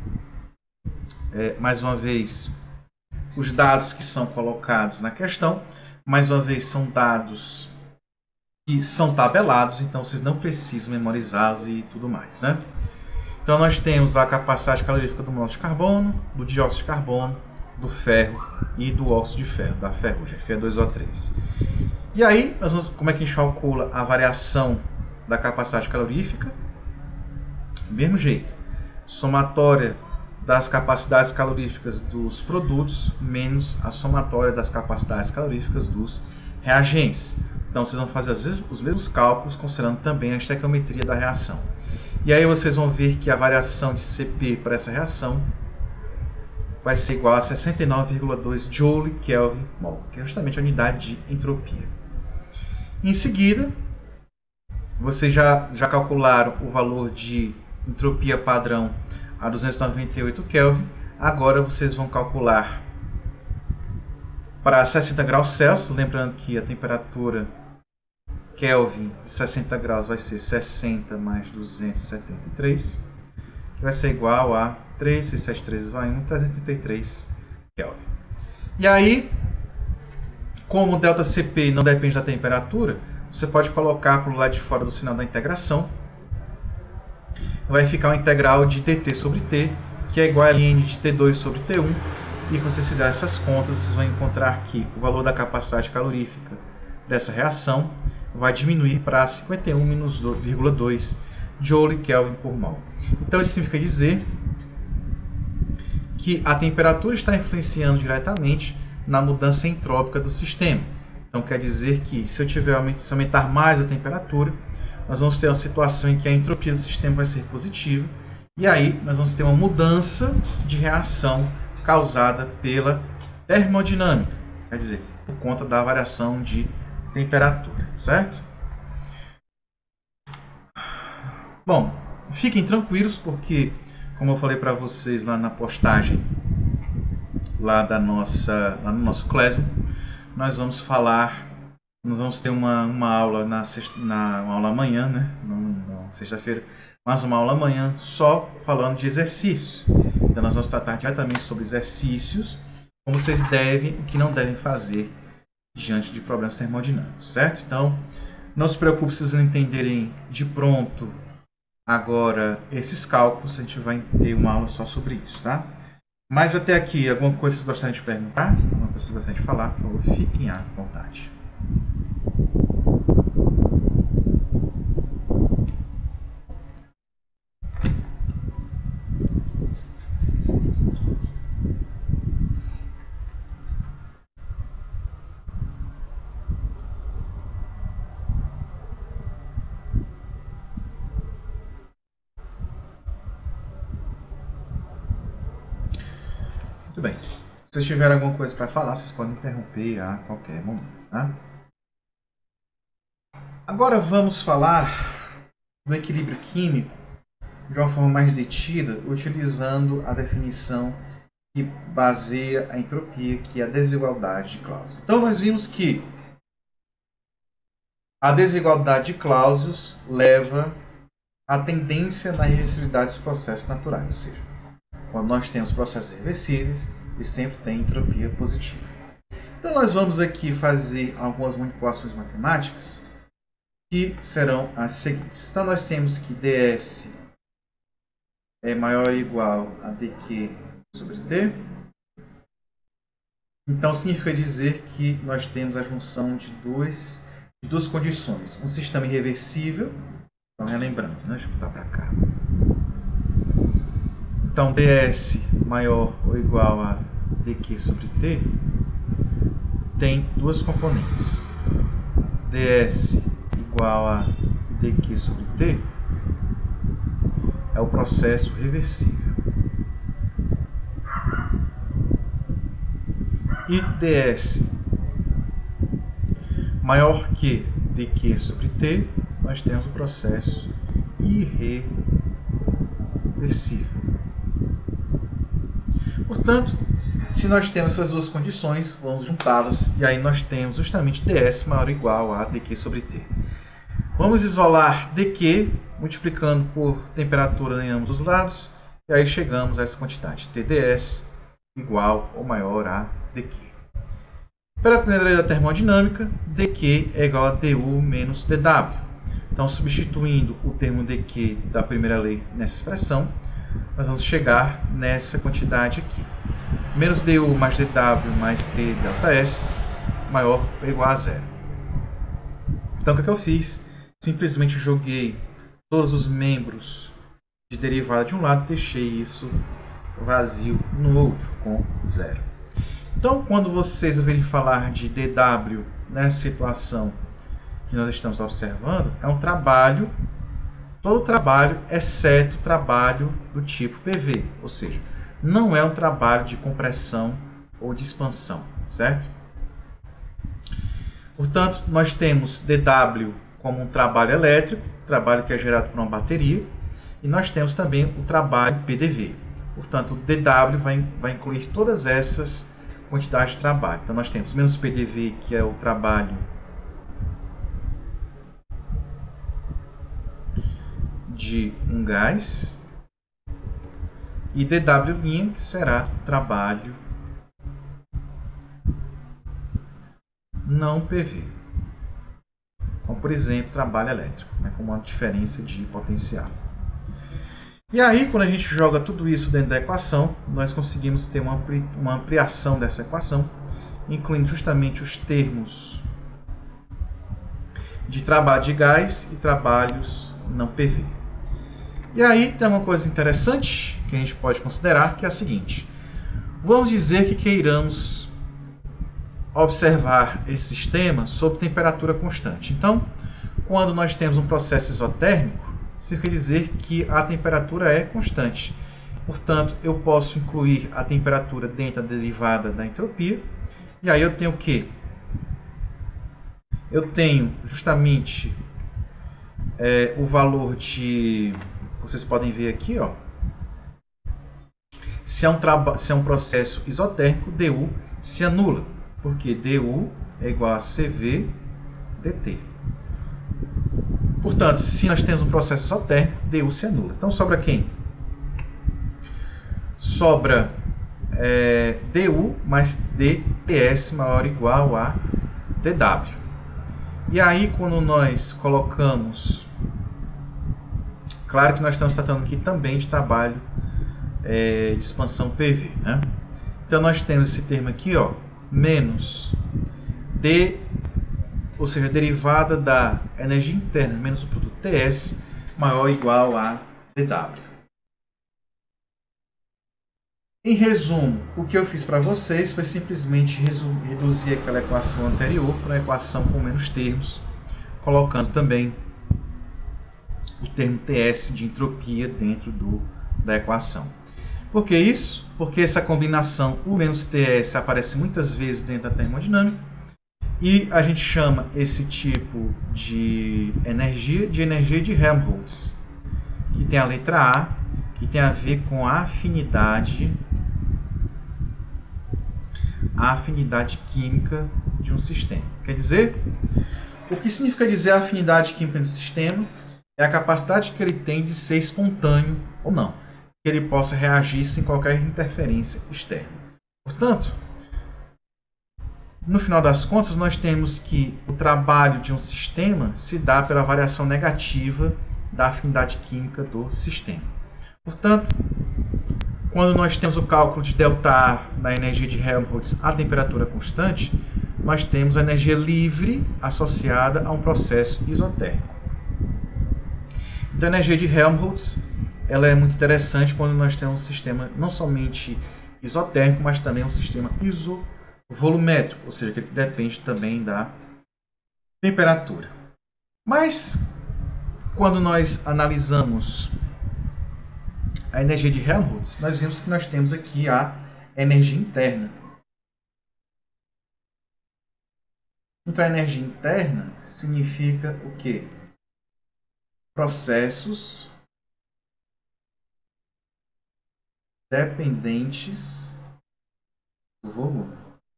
mais uma vez, os dados que são colocados na questão. Mais uma vez, são dados que são tabelados, então vocês não precisam memorizá-los e tudo mais, né? Então, nós temos a capacidade calorífica do monóxido de carbono, do dióxido de carbono, do ferro e do óxido de ferro, da ferrugem, Fe2O3. E aí, como é que a gente calcula a variação da capacidade calorífica? Do mesmo jeito, somatória das capacidades caloríficas dos produtos menos a somatória das capacidades caloríficas dos reagentes. Então, vocês vão fazer os mesmos cálculos, considerando também a estequiometria da reação. E aí vocês vão ver que a variação de Cp para essa reação vai ser igual a 69,2 Joule Kelvin mol, que é justamente a unidade de entropia. Em seguida, vocês já calcularam o valor de entropia padrão a 298 Kelvin. Agora vocês vão calcular para 60 graus Celsius, lembrando que a temperatura Kelvin de 60 graus vai ser 60 mais 273, que vai ser igual a 3,673 vai 1, 333 Kelvin. E aí, como o ΔCp não depende da temperatura, você pode colocar para o lado de fora do sinal da integração. Vai ficar uma integral de dt sobre t, que é igual a ln de t2 sobre t1. E quando vocês fizerem essas contas, vocês vão encontrar que o valor da capacidade calorífica dessa reação vai diminuir para 51,2 Joule Kelvin por mol. Então isso significa dizer que a temperatura está influenciando diretamente na mudança entrópica do sistema. Então quer dizer que se aumentar mais a temperatura, nós vamos ter uma situação em que a entropia do sistema vai ser positiva, e aí nós vamos ter uma mudança de reação causada pela termodinâmica, quer dizer, por conta da variação de temperatura, certo? Bom, fiquem tranquilos porque, como eu falei para vocês lá na postagem lá no nosso Classroom, nós vamos ter uma aula uma aula amanhã, né? Na sexta-feira, mas uma aula amanhã só falando de exercícios. Então nós vamos tratar diretamente sobre exercícios, como vocês devem e que não devem fazer diante de problemas termodinâmicos, certo? Então, não se preocupe se vocês não entenderem de pronto agora esses cálculos, a gente vai ter uma aula só sobre isso, tá? Mas até aqui, alguma coisa que vocês gostariam de perguntar? Alguma coisa que vocês gostariam de falar? Por favor, fiquem à vontade. Muito bem. Se vocês tiverem alguma coisa para falar, vocês podem interromper a qualquer momento, tá? Agora vamos falar do equilíbrio químico de uma forma mais detida, utilizando a definição que baseia a entropia, que é a desigualdade de Clausius. Então nós vimos que a desigualdade de Clausius leva à tendência na reversibilidade dos processos naturais, ou seja, quando nós temos processos reversíveis, eles sempre têm entropia positiva. Então nós vamos aqui fazer algumas manipulações matemáticas que serão as seguintes. Então nós temos que ds é maior ou igual a dq sobre t. Então significa dizer que nós temos a junção de duas condições. Um sistema irreversível, então relembrando, né? Deixa eu botar para cá. Então, ds maior ou igual a dq sobre t tem duas componentes. ds igual a dq sobre t é o processo reversível. E ds maior que dq sobre t, nós temos o processo irreversível. Portanto, se nós temos essas duas condições, vamos juntá-las e aí nós temos justamente ds maior ou igual a dq sobre t. Vamos isolar dq multiplicando por temperatura em ambos os lados e aí chegamos a essa quantidade, tds igual ou maior a dq. Pela primeira lei da termodinâmica, dq é igual a du menos dw. Então, substituindo o termo dq da primeira lei nessa expressão, nós vamos chegar nessa quantidade aqui. Menos du mais dw mais t delta s maior ou igual a zero. Então, o que eu fiz? Simplesmente joguei todos os membros de derivada de um lado e deixei isso vazio no outro, com zero. Então, quando vocês ouvirem falar de dw nessa situação que nós estamos observando, é um trabalho, todo trabalho, exceto o trabalho do tipo PV, ou seja, não é um trabalho de compressão ou de expansão, certo? Portanto, nós temos dw como um trabalho elétrico, trabalho que é gerado por uma bateria, e nós temos também o trabalho PDV. Portanto, o dw vai incluir todas essas quantidades de trabalho. Então, nós temos menos PDV, que é o trabalho de um gás, e dw', que será trabalho não PV. Como, por exemplo, trabalho elétrico, né, com uma diferença de potencial. E aí, quando a gente joga tudo isso dentro da equação, nós conseguimos ter uma ampliação dessa equação, incluindo justamente os termos de trabalho de gás e trabalhos não PV. E aí tem uma coisa interessante que a gente pode considerar, que é a seguinte. Vamos dizer que queiramos observar esse sistema sob temperatura constante. Então, quando nós temos um processo isotérmico, isso quer dizer que a temperatura é constante. Portanto, eu posso incluir a temperatura dentro da derivada da entropia. E aí eu tenho o quê? Eu tenho justamente o valor de... Vocês podem ver aqui, ó. Se é um processo isotérmico, du se anula, porque du é igual a CV dt. Portanto, se nós temos um processo isotérmico, du se anula. Então sobra quem? Sobra du mais dTs maior ou igual a dw. E aí, quando nós colocamos... Claro que nós estamos tratando aqui também de trabalho de expansão PV, né? Então nós temos esse termo aqui, ó, menos d, ou seja, a derivada da energia interna menos o produto Ts maior ou igual a dW. Em resumo, o que eu fiz para vocês foi simplesmente reduzir aquela equação anterior para uma equação com menos termos, colocando também o termo Ts de entropia dentro da equação. Por que isso? Porque essa combinação U menos Ts aparece muitas vezes dentro da termodinâmica e a gente chama esse tipo de energia de Helmholtz, que tem a letra A, que tem a ver com a afinidade química de um sistema. Quer dizer, o que significa dizer a afinidade química de um sistema é a capacidade que ele tem de ser espontâneo ou não, que ele possa reagir sem qualquer interferência externa. Portanto, no final das contas, nós temos que o trabalho de um sistema se dá pela variação negativa da afinidade química do sistema. Portanto, quando nós temos o cálculo de ΔA da energia de Helmholtz à temperatura constante, nós temos a energia livre associada a um processo isotérmico. Então, a energia de Helmholtz ela é muito interessante quando nós temos um sistema não somente isotérmico, mas também um sistema isovolumétrico, ou seja, que depende também da temperatura. Mas, quando nós analisamos a energia de Helmholtz, nós vimos que nós temos aqui a energia interna. Então, a energia interna significa o quê? Processos dependentes do volume.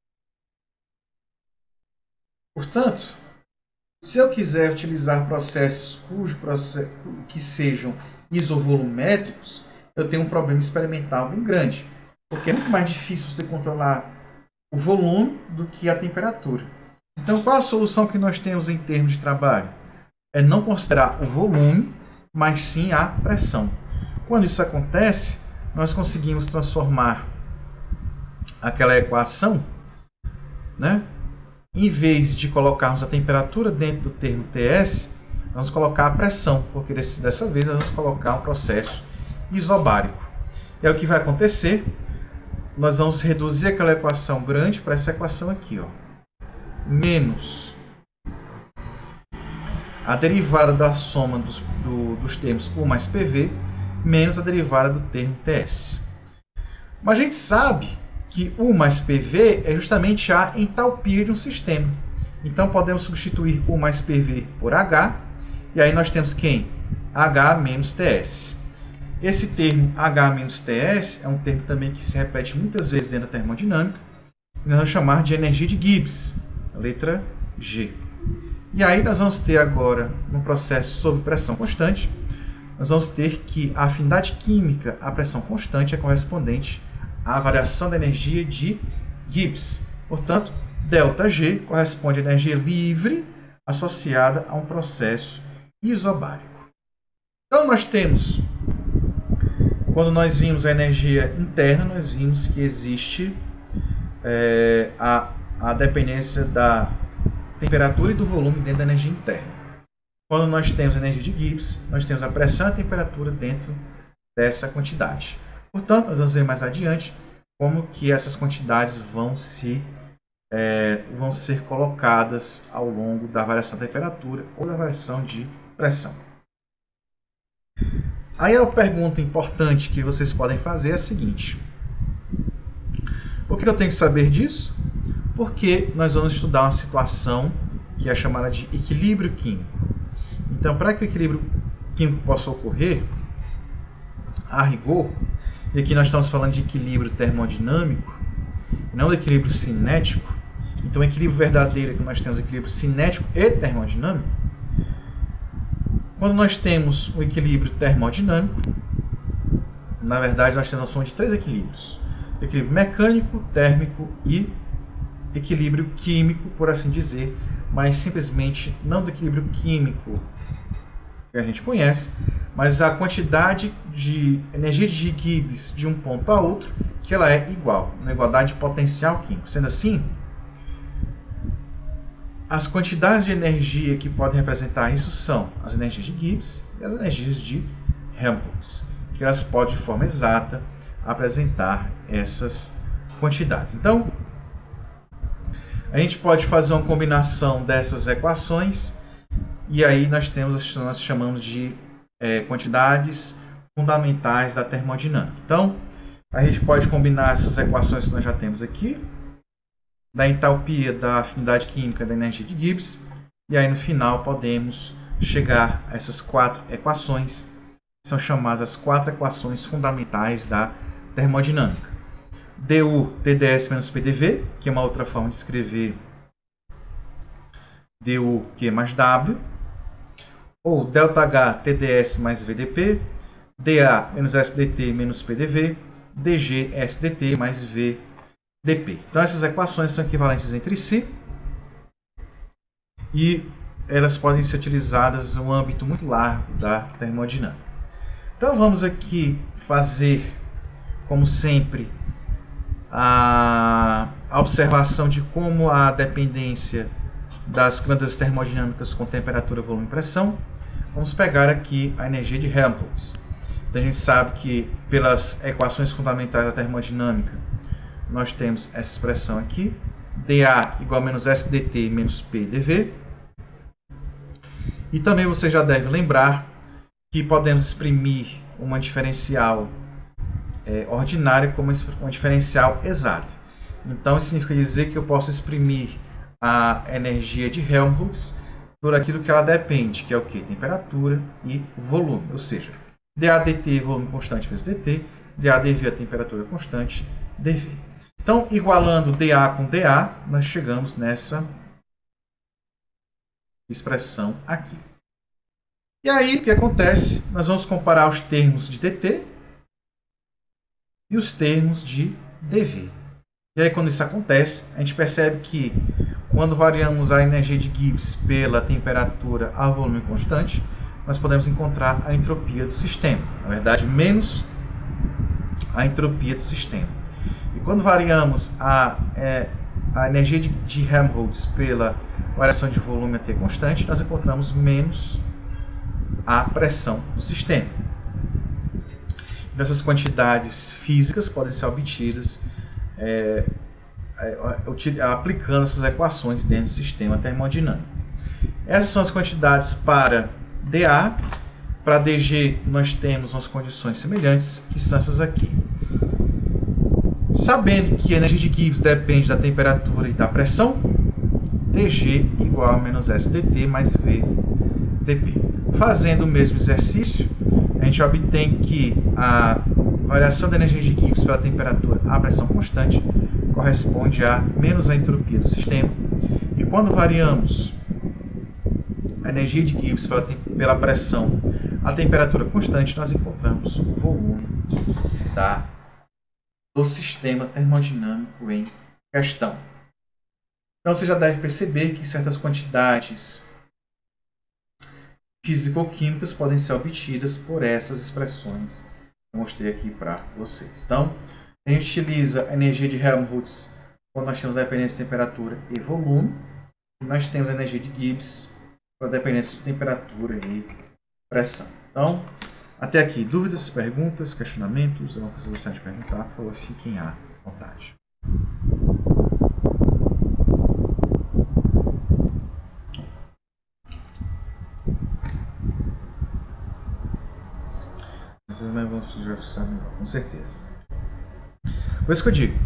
Portanto, se eu quiser utilizar processos que sejam isovolumétricos, eu tenho um problema experimental bem grande, porque é muito mais difícil você controlar o volume do que a temperatura. Então, qual a solução que nós temos em termos de trabalho? É não considerar o volume, mas sim a pressão. Quando isso acontece, nós conseguimos transformar aquela equação, né? Em vez de colocarmos a temperatura dentro do termo Ts, vamos colocar a pressão, porque dessa vez nós vamos colocar um processo isobárico. E aí o que vai acontecer? Nós vamos reduzir aquela equação grande para essa equação aqui, ó. Menos a derivada da soma dos termos U mais PV, menos a derivada do termo Ts. Mas a gente sabe que U mais PV é justamente a entalpia de um sistema. Então, podemos substituir U mais PV por H, e aí nós temos quem? H menos Ts. Esse termo H menos Ts é um termo também que se repete muitas vezes dentro da termodinâmica, e nós vamos chamar de energia de Gibbs, a letra G. E aí nós vamos ter agora, um processo sob pressão constante, nós vamos ter que a afinidade química à pressão constante é correspondente à variação da energia de Gibbs. Portanto, ΔG corresponde à energia livre associada a um processo isobárico. Então, nós temos, quando nós vimos a energia interna, nós vimos que existe a dependência da temperatura e do volume dentro da energia interna. Quando nós temos a energia de Gibbs, nós temos a pressão e a temperatura dentro dessa quantidade. Portanto, nós vamos ver mais adiante como que essas quantidades vão ser colocadas ao longo da variação da temperatura ou da variação de pressão. Aí a pergunta importante que vocês podem fazer é a seguinte: por que eu tenho que saber disso? Porque nós vamos estudar uma situação que é chamada de equilíbrio químico. Então, para que o equilíbrio químico possa ocorrer, a rigor, e aqui nós estamos falando de equilíbrio termodinâmico, não do equilíbrio cinético. Então, o equilíbrio verdadeiro é que nós temos equilíbrio cinético e termodinâmico. Quando nós temos o equilíbrio termodinâmico, na verdade nós temos a noção de 3 equilíbrios: equilíbrio mecânico, térmico e equilíbrio químico, por assim dizer, mas simplesmente não do equilíbrio químico que a gente conhece, mas a quantidade de energia de Gibbs de um ponto a outro, que ela é igual, na igualdade de potencial químico. Sendo assim, as quantidades de energia que podem representar isso são as energias de Gibbs e as energias de Helmholtz, que elas podem de forma exata apresentar essas quantidades. Então, a gente pode fazer uma combinação dessas equações e aí nós temos, nós chamamos de quantidades fundamentais da termodinâmica. Então, a gente pode combinar essas equações que nós já temos aqui, da entalpia, da afinidade química, da energia de Gibbs, e aí no final podemos chegar a essas 4 equações, que são chamadas as 4 equações fundamentais da termodinâmica. du TdS menos PdV, que é uma outra forma de escrever du Q mais W, ou ΔH TdS mais VdP, dA menos SdT menos PdV, dG SdT mais VdP. Então essas equações são equivalentes entre si e elas podem ser utilizadas em um âmbito muito largo da termodinâmica. Então vamos aqui fazer, como sempre, a observação de como a dependência das grandezas termodinâmicas com temperatura, volume e pressão. Vamos pegar aqui a energia de Helmholtz. Então a gente sabe que pelas equações fundamentais da termodinâmica nós temos essa expressão aqui, dA igual a menos SdT menos PdV. E também você já deve lembrar que podemos exprimir uma diferencial ordinária como uma diferencial exata. Então isso significa dizer que eu posso exprimir a energia de Helmholtz por aquilo que ela depende, que é o quê? Temperatura e volume, ou seja, dA dt volume constante vezes dt, dA dV a temperatura constante, dV. Então, igualando dA com dA, nós chegamos nessa expressão aqui. E aí, o que acontece? Nós vamos comparar os termos de dt e os termos de dV. E aí, quando isso acontece, a gente percebe que quando variamos a energia de Gibbs pela temperatura a volume constante, nós podemos encontrar a entropia do sistema. Na verdade, menos a entropia do sistema. E quando variamos a energia de Helmholtz pela variação de volume a T constante, nós encontramos menos a pressão do sistema. Essas quantidades físicas podem ser obtidas aplicando essas equações dentro do sistema termodinâmico. Essas são as quantidades para dA. Para dG, nós temos umas condições semelhantes, que são essas aqui. Sabendo que a energia de Gibbs depende da temperatura e da pressão, dG igual a menos SdT mais VdP. Fazendo o mesmo exercício, a gente obtém que a variação da energia de Gibbs pela temperatura a pressão constante corresponde a menos a entropia do sistema. E quando variamos a energia de Gibbs pela pressão a temperatura constante, nós encontramos o volume do sistema termodinâmico em questão. Então você já deve perceber que certas quantidades físico-químicas podem ser obtidas por essas expressões que eu mostrei aqui para vocês. Então, a gente utiliza a energia de Helmholtz quando nós temos a dependência de temperatura e volume. E nós temos a energia de Gibbs para a dependência de temperatura e pressão. Então, até aqui, dúvidas, perguntas, questionamentos? Alguma coisa que você gostaria de perguntar, por favor, fiquem à vontade. Vocês não vão saber melhor, com certeza. Por isso que eu digo,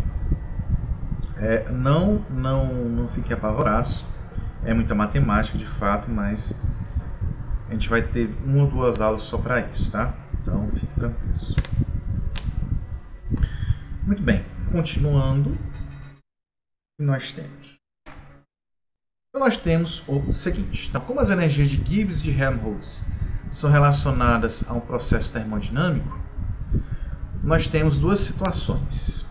não fiquem apavorados. É muita matemática de fato, mas a gente vai ter 1 ou 2 aulas só para isso, tá? Então fiquem tranquilos. Muito bem, continuando, o que nós temos? Então nós temos o seguinte: então, como as energias de Gibbs e de Helmholtz são relacionadas a um processo termodinâmico, nós temos duas situações.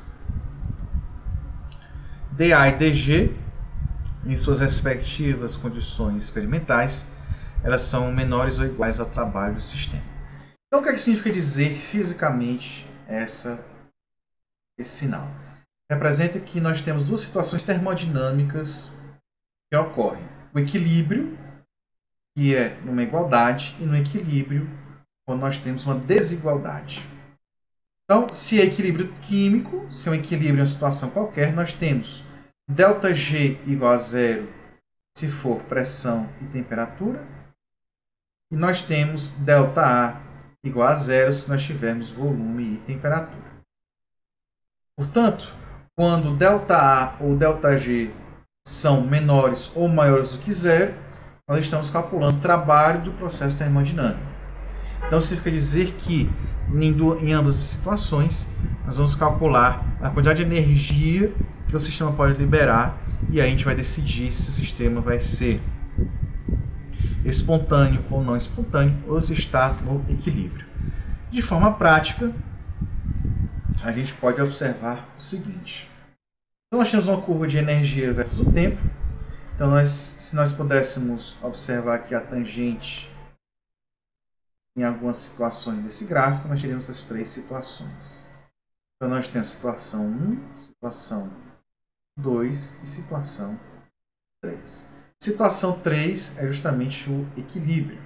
dA e dG, em suas respectivas condições experimentais, elas são menores ou iguais ao trabalho do sistema. Então, o que significa dizer fisicamente esse sinal? Representa que nós temos duas situações termodinâmicas que ocorrem. O equilíbrio, que é numa igualdade, e no equilíbrio, quando nós temos uma desigualdade. Então, se é equilíbrio químico, se é um equilíbrio em uma situação qualquer, nós temos ΔG igual a zero se for pressão e temperatura, e nós temos ΔA igual a zero se nós tivermos volume e temperatura. Portanto, quando ΔA ou ΔG são menores ou maiores do que zero, nós estamos calculando o trabalho do processo termodinâmico. Então, significa dizer que em ambas as situações, nós vamos calcular a quantidade de energia que o sistema pode liberar, e aí a gente vai decidir se o sistema vai ser espontâneo ou não espontâneo, ou se está no equilíbrio. De forma prática, a gente pode observar o seguinte. Então, nós temos uma curva de energia versus o tempo. Então, se nós pudéssemos observar aqui a tangente em algumas situações desse gráfico, nós teríamos essas três situações. Então, nós temos situação 1, situação 2 e situação 3. Situação 3 é justamente o equilíbrio.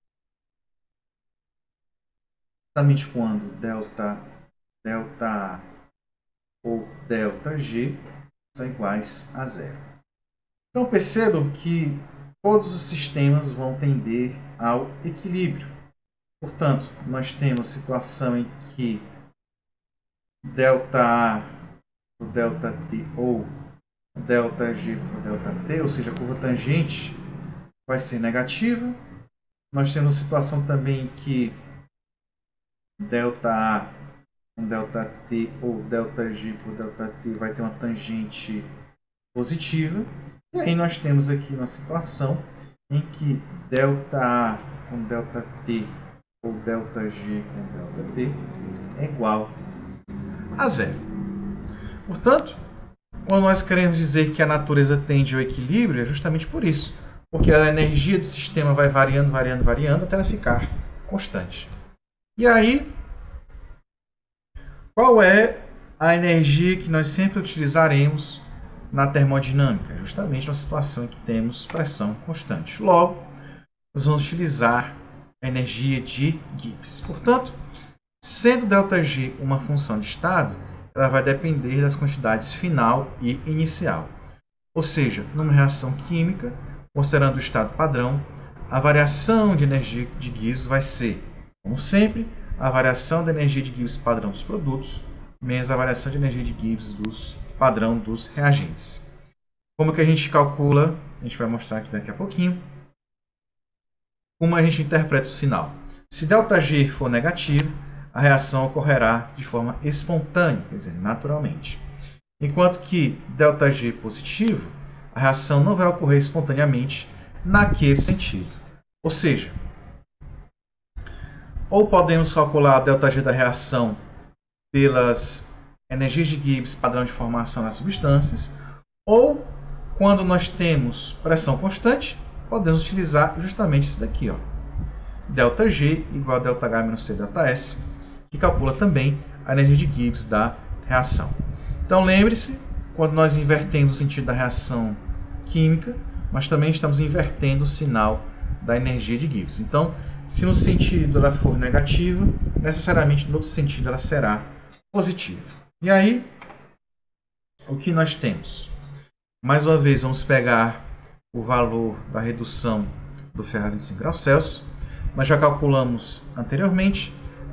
Justamente quando ΔA ou ΔG são iguais a zero. Então, percebam que todos os sistemas vão tender ao equilíbrio. Portanto, nós temos a situação em que ΔA por ΔT ou ΔG por ΔT, ou seja, a curva tangente vai ser negativa. Nós temos a situação também em que ΔA com ΔT ou ΔG por ΔT vai ter uma tangente positiva. E aí nós temos aqui uma situação em que ΔA com ΔT ou ΔG com ΔT é igual a zero. Portanto, quando nós queremos dizer que a natureza tende ao equilíbrio, é justamente por isso. Porque a energia do sistema vai variando, variando, variando até ela ficar constante. E aí, qual é a energia que nós sempre utilizaremos na termodinâmica? Justamente uma situação em que temos pressão constante. Logo, nós vamos utilizar a energia de Gibbs. Portanto, sendo ΔG uma função de estado, ela vai depender das quantidades final e inicial. Ou seja, numa reação química, considerando o estado padrão, a variação de energia de Gibbs vai ser, como sempre, a variação da energia de Gibbs padrão dos produtos, menos a variação de energia de Gibbs padrão dos reagentes. Como que a gente calcula? A gente vai mostrar aqui daqui a pouquinho. Como a gente interpreta o sinal? Se ΔG for negativo, a reação ocorrerá de forma espontânea, quer dizer, naturalmente. Enquanto que ΔG positivo, a reação não vai ocorrer espontaneamente naquele sentido. Ou seja, ou podemos calcular a ΔG da reação pelas energias de Gibbs padrão de formação das substâncias, ou quando nós temos pressão constante, podemos utilizar justamente isso daqui, ó. ΔG igual a ΔH menos C ΔS, que calcula também a energia de Gibbs da reação. Então lembre-se, quando nós invertemos o sentido da reação química, nós também estamos invertendo o sinal da energia de Gibbs. Então, se no sentido ela for negativa, necessariamente no outro sentido ela será positiva. E aí, o que nós temos? Mais uma vez, vamos pegar o valor da redução do ferro a 25 graus Celsius. Nós já calculamos anteriormente.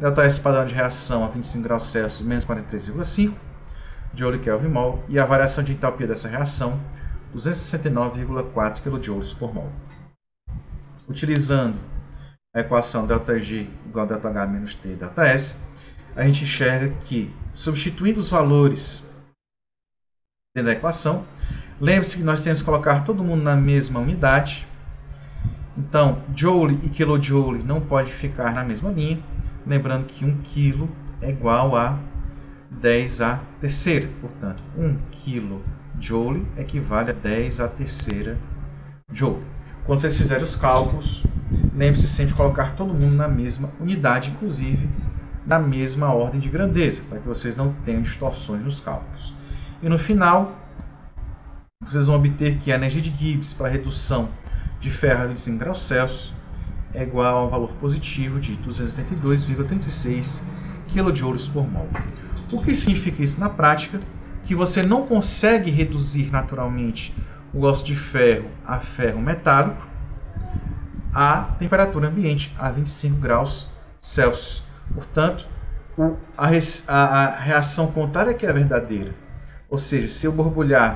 ΔS padrão de reação a 25 graus Celsius, menos 43,5 Joule Kelvin mol, e a variação de entalpia dessa reação, 269,4 kJ por mol. Utilizando a equação ΔG igual a ΔH menos T ΔS, a gente enxerga que, substituindo os valores dentro da equação, lembre-se que nós temos que colocar todo mundo na mesma unidade. Então, Joule e kJ não pode ficar na mesma linha. Lembrando que 1 kg é igual a 10 à terceira. Portanto, 1 kJ equivale a 10 à terceira Joule. Quando vocês fizerem os cálculos, lembre-se sempre de colocar todo mundo na mesma unidade, inclusive na mesma ordem de grandeza, para que vocês não tenham distorções nos cálculos. E no final, vocês vão obter que a energia de Gibbs para redução de ferro a 25 graus Celsius é igual a um valor positivo de 282,36 kJ por mol. O que significa isso na prática? Que você não consegue reduzir naturalmente o óxido de ferro a ferro metálico a temperatura ambiente, a 25 graus Celsius. Portanto, a reação contrária que é a verdadeira. Ou seja, se eu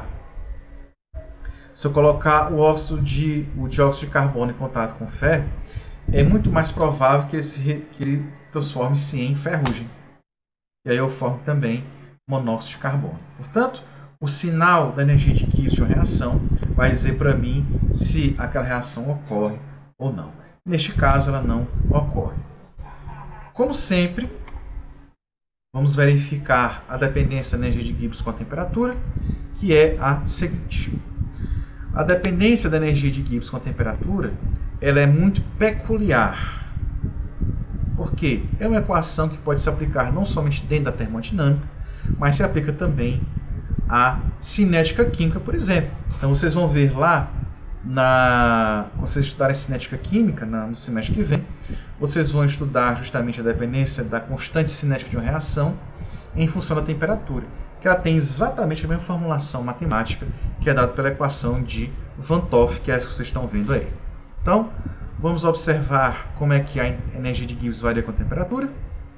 colocar o dióxido de carbono em contato com ferro, é muito mais provável que ele transforme-se em ferrugem. E aí eu formo também monóxido de carbono. Portanto, o sinal da energia de Gibbs de uma reação vai dizer para mim se aquela reação ocorre ou não. Neste caso, ela não ocorre. Como sempre, vamos verificar a dependência da energia de Gibbs com a temperatura, que é a seguinte. A dependência da energia de Gibbs com a temperatura, ela é muito peculiar. Por quê? É uma equação que pode se aplicar não somente dentro da termodinâmica, mas se aplica também à cinética química, por exemplo. Então vocês vão ver lá, quando vocês estudarem cinética química, no semestre que vem, vocês vão estudar justamente a dependência da constante cinética de uma reação em função da temperatura, que ela tem exatamente a mesma formulação matemática que é dada pela equação de Van 't Hoff, que é essa que vocês estão vendo aí. Então, vamos observar como é que a energia de Gibbs varia com a temperatura.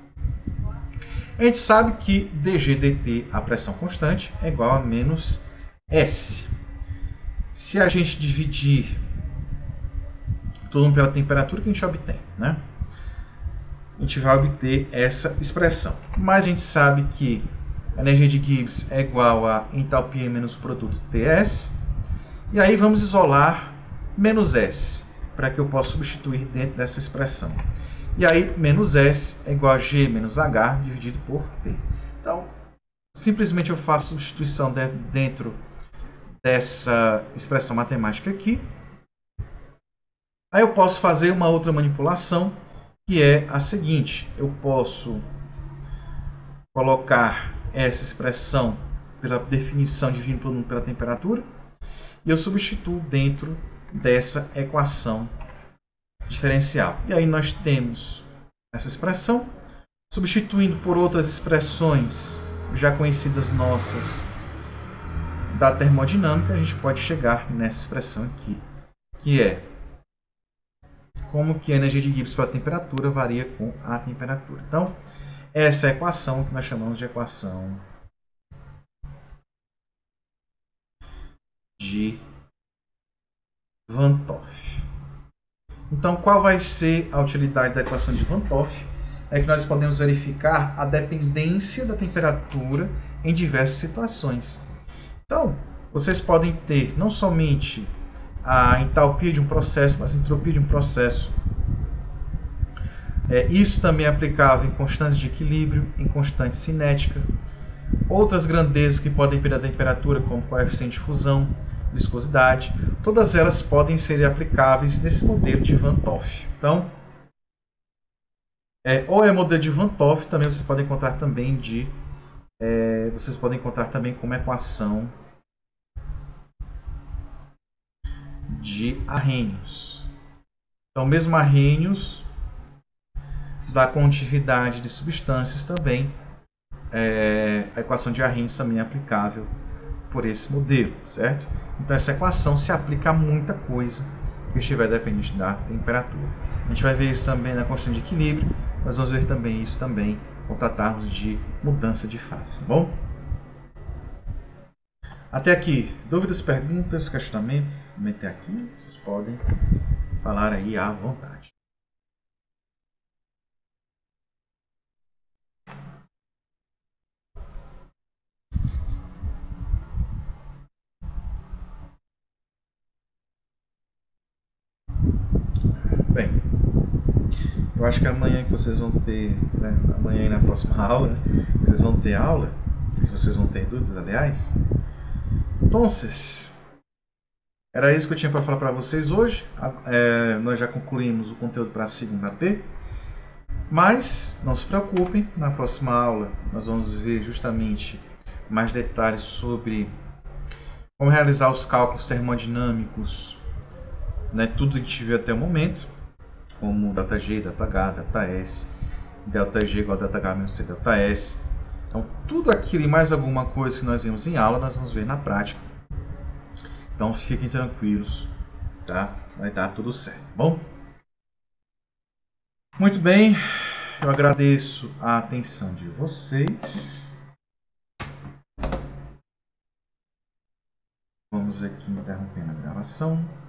A gente sabe que dG dt, a pressão constante, é igual a menos S. Se a gente dividir tudo pela temperatura, que a gente obtém, né? A gente vai obter essa expressão. Mas a gente sabe que a energia de Gibbs é igual a entalpia menos o produto TS. E aí vamos isolar menos S, para que eu possa substituir dentro dessa expressão. E aí, menos S é igual a G menos H dividido por T. Então, simplesmente eu faço substituição dentro dessa expressão matemática aqui. Aí eu posso fazer uma outra manipulação, que é a seguinte. Eu posso colocar essa expressão pela definição dividindo pela temperatura, e eu substituo dentro dessa equação diferencial. E aí nós temos essa expressão, substituindo por outras expressões já conhecidas nossas da termodinâmica, a gente pode chegar nessa expressão aqui, que é como que a energia de Gibbs para a temperatura varia com a temperatura. Então, essa é a equação que nós chamamos de equação de Van 't Hoff. Então, qual vai ser a utilidade da equação de Van 't Hoff? É que nós podemos verificar a dependência da temperatura em diversas situações. Então, vocês podem ter não somente a entalpia de um processo, mas a entropia de um processo. Isso também é aplicável em constantes de equilíbrio, em constante cinética. Outras grandezas que podem depender da temperatura, como coeficiente de fusão, viscosidade, todas elas podem ser aplicáveis nesse modelo de Van 't Hoff. Então, ou é modelo de Van 't Hoff, também vocês podem encontrar também como equação de Arrhenius. Então, mesmo Arrhenius da condutividade de substâncias também, a equação de Arrhenius também é aplicável por esse modelo, certo? Então essa equação se aplica a muita coisa que estiver dependente da temperatura. A gente vai ver isso também na constante de equilíbrio nós vamos ver também isso também ao tratarmos de mudança de face, tá bom? Até aqui, dúvidas, perguntas, questionamentos? Até aqui, vocês podem falar aí à vontade. Bem, eu acho que amanhã que vocês vão ter, né, amanhã e na próxima aula, né, vocês vão ter aula, vocês vão ter dúvidas, aliás. Então, era isso que eu tinha para falar para vocês hoje. Nós já concluímos o conteúdo para a segunda P. Mas não se preocupem, na próxima aula nós vamos ver justamente mais detalhes sobre como realizar os cálculos termodinâmicos, né, tudo que a gente viu até o momento, como ΔG, ΔH, ΔS, ΔG igual a ΔH menos C, ΔS. Então, tudo aquilo e mais alguma coisa que nós vimos em aula, nós vamos ver na prática. Então, fiquem tranquilos, tá? Vai dar tudo certo, bom? Muito bem, eu agradeço a atenção de vocês. Vamos aqui interrompendo a gravação.